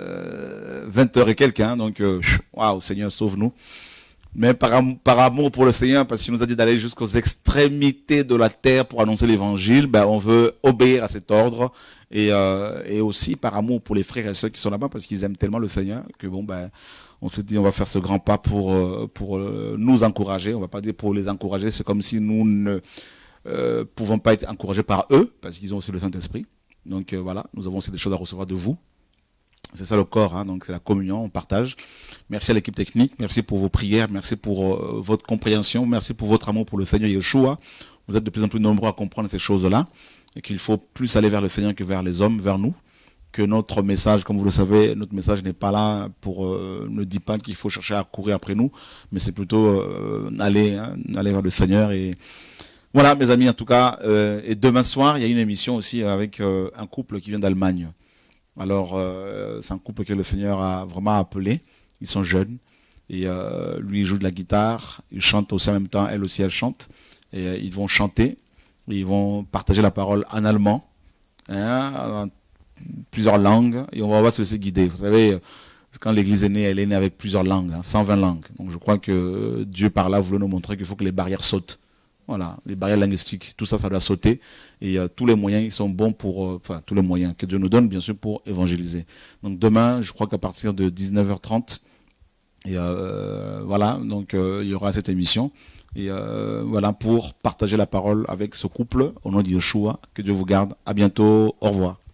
20 heures et quelques. Hein, donc, waouh, Seigneur, sauve-nous. Mais par amour pour le Seigneur, parce qu'il nous a dit d'aller jusqu'aux extrémités de la terre pour annoncer l'évangile, on veut obéir à cet ordre. Et aussi par amour pour les frères et sœurs qui sont là-bas, parce qu'ils aiment tellement le Seigneur que on se dit on va faire ce grand pas pour nous encourager. On va pas dire pour les encourager, c'est comme si nous ne pouvons pas être encouragés par eux, parce qu'ils ont aussi le Saint-Esprit. Donc voilà, nous avons aussi des choses à recevoir de vous. C'est ça le corps, hein, donc c'est la communion, on partage. Merci à l'équipe technique, merci pour vos prières, merci pour votre compréhension, merci pour votre amour pour le Seigneur Yeshua. Vous êtes de plus en plus nombreux à comprendre ces choses-là, et qu'il faut plus aller vers le Seigneur que vers les hommes, vers nous. Que notre message, comme vous le savez, notre message n'est pas là pour, ne dit pas qu'il faut chercher à courir après nous, mais c'est plutôt aller vers le Seigneur. Et voilà, mes amis, en tout cas, et demain soir, il y a une émission aussi avec un couple qui vient d'Allemagne. Alors, c'est un couple que le Seigneur a vraiment appelé. Ils sont jeunes. Et lui, il joue de la guitare. Il chante aussi en même temps. Elle aussi, elle chante. Et ils vont chanter. Ils vont partager la parole en allemand. En plusieurs langues. Et on va se laisser guider. Vous savez, quand l'Église est née, elle est née avec plusieurs langues. 120 langues. Donc, je crois que Dieu, par là, voulait nous montrer qu'il faut que les barrières sautent. Voilà, les barrières linguistiques, tout ça, ça doit sauter. Et tous les moyens, ils sont bons pour, tous les moyens que Dieu nous donne, bien sûr, pour évangéliser. Donc demain, je crois qu'à partir de 19h30, et voilà, donc il y aura cette émission. Et voilà, pour partager la parole avec ce couple, au nom de Yeshua, que Dieu vous garde. À bientôt, au revoir.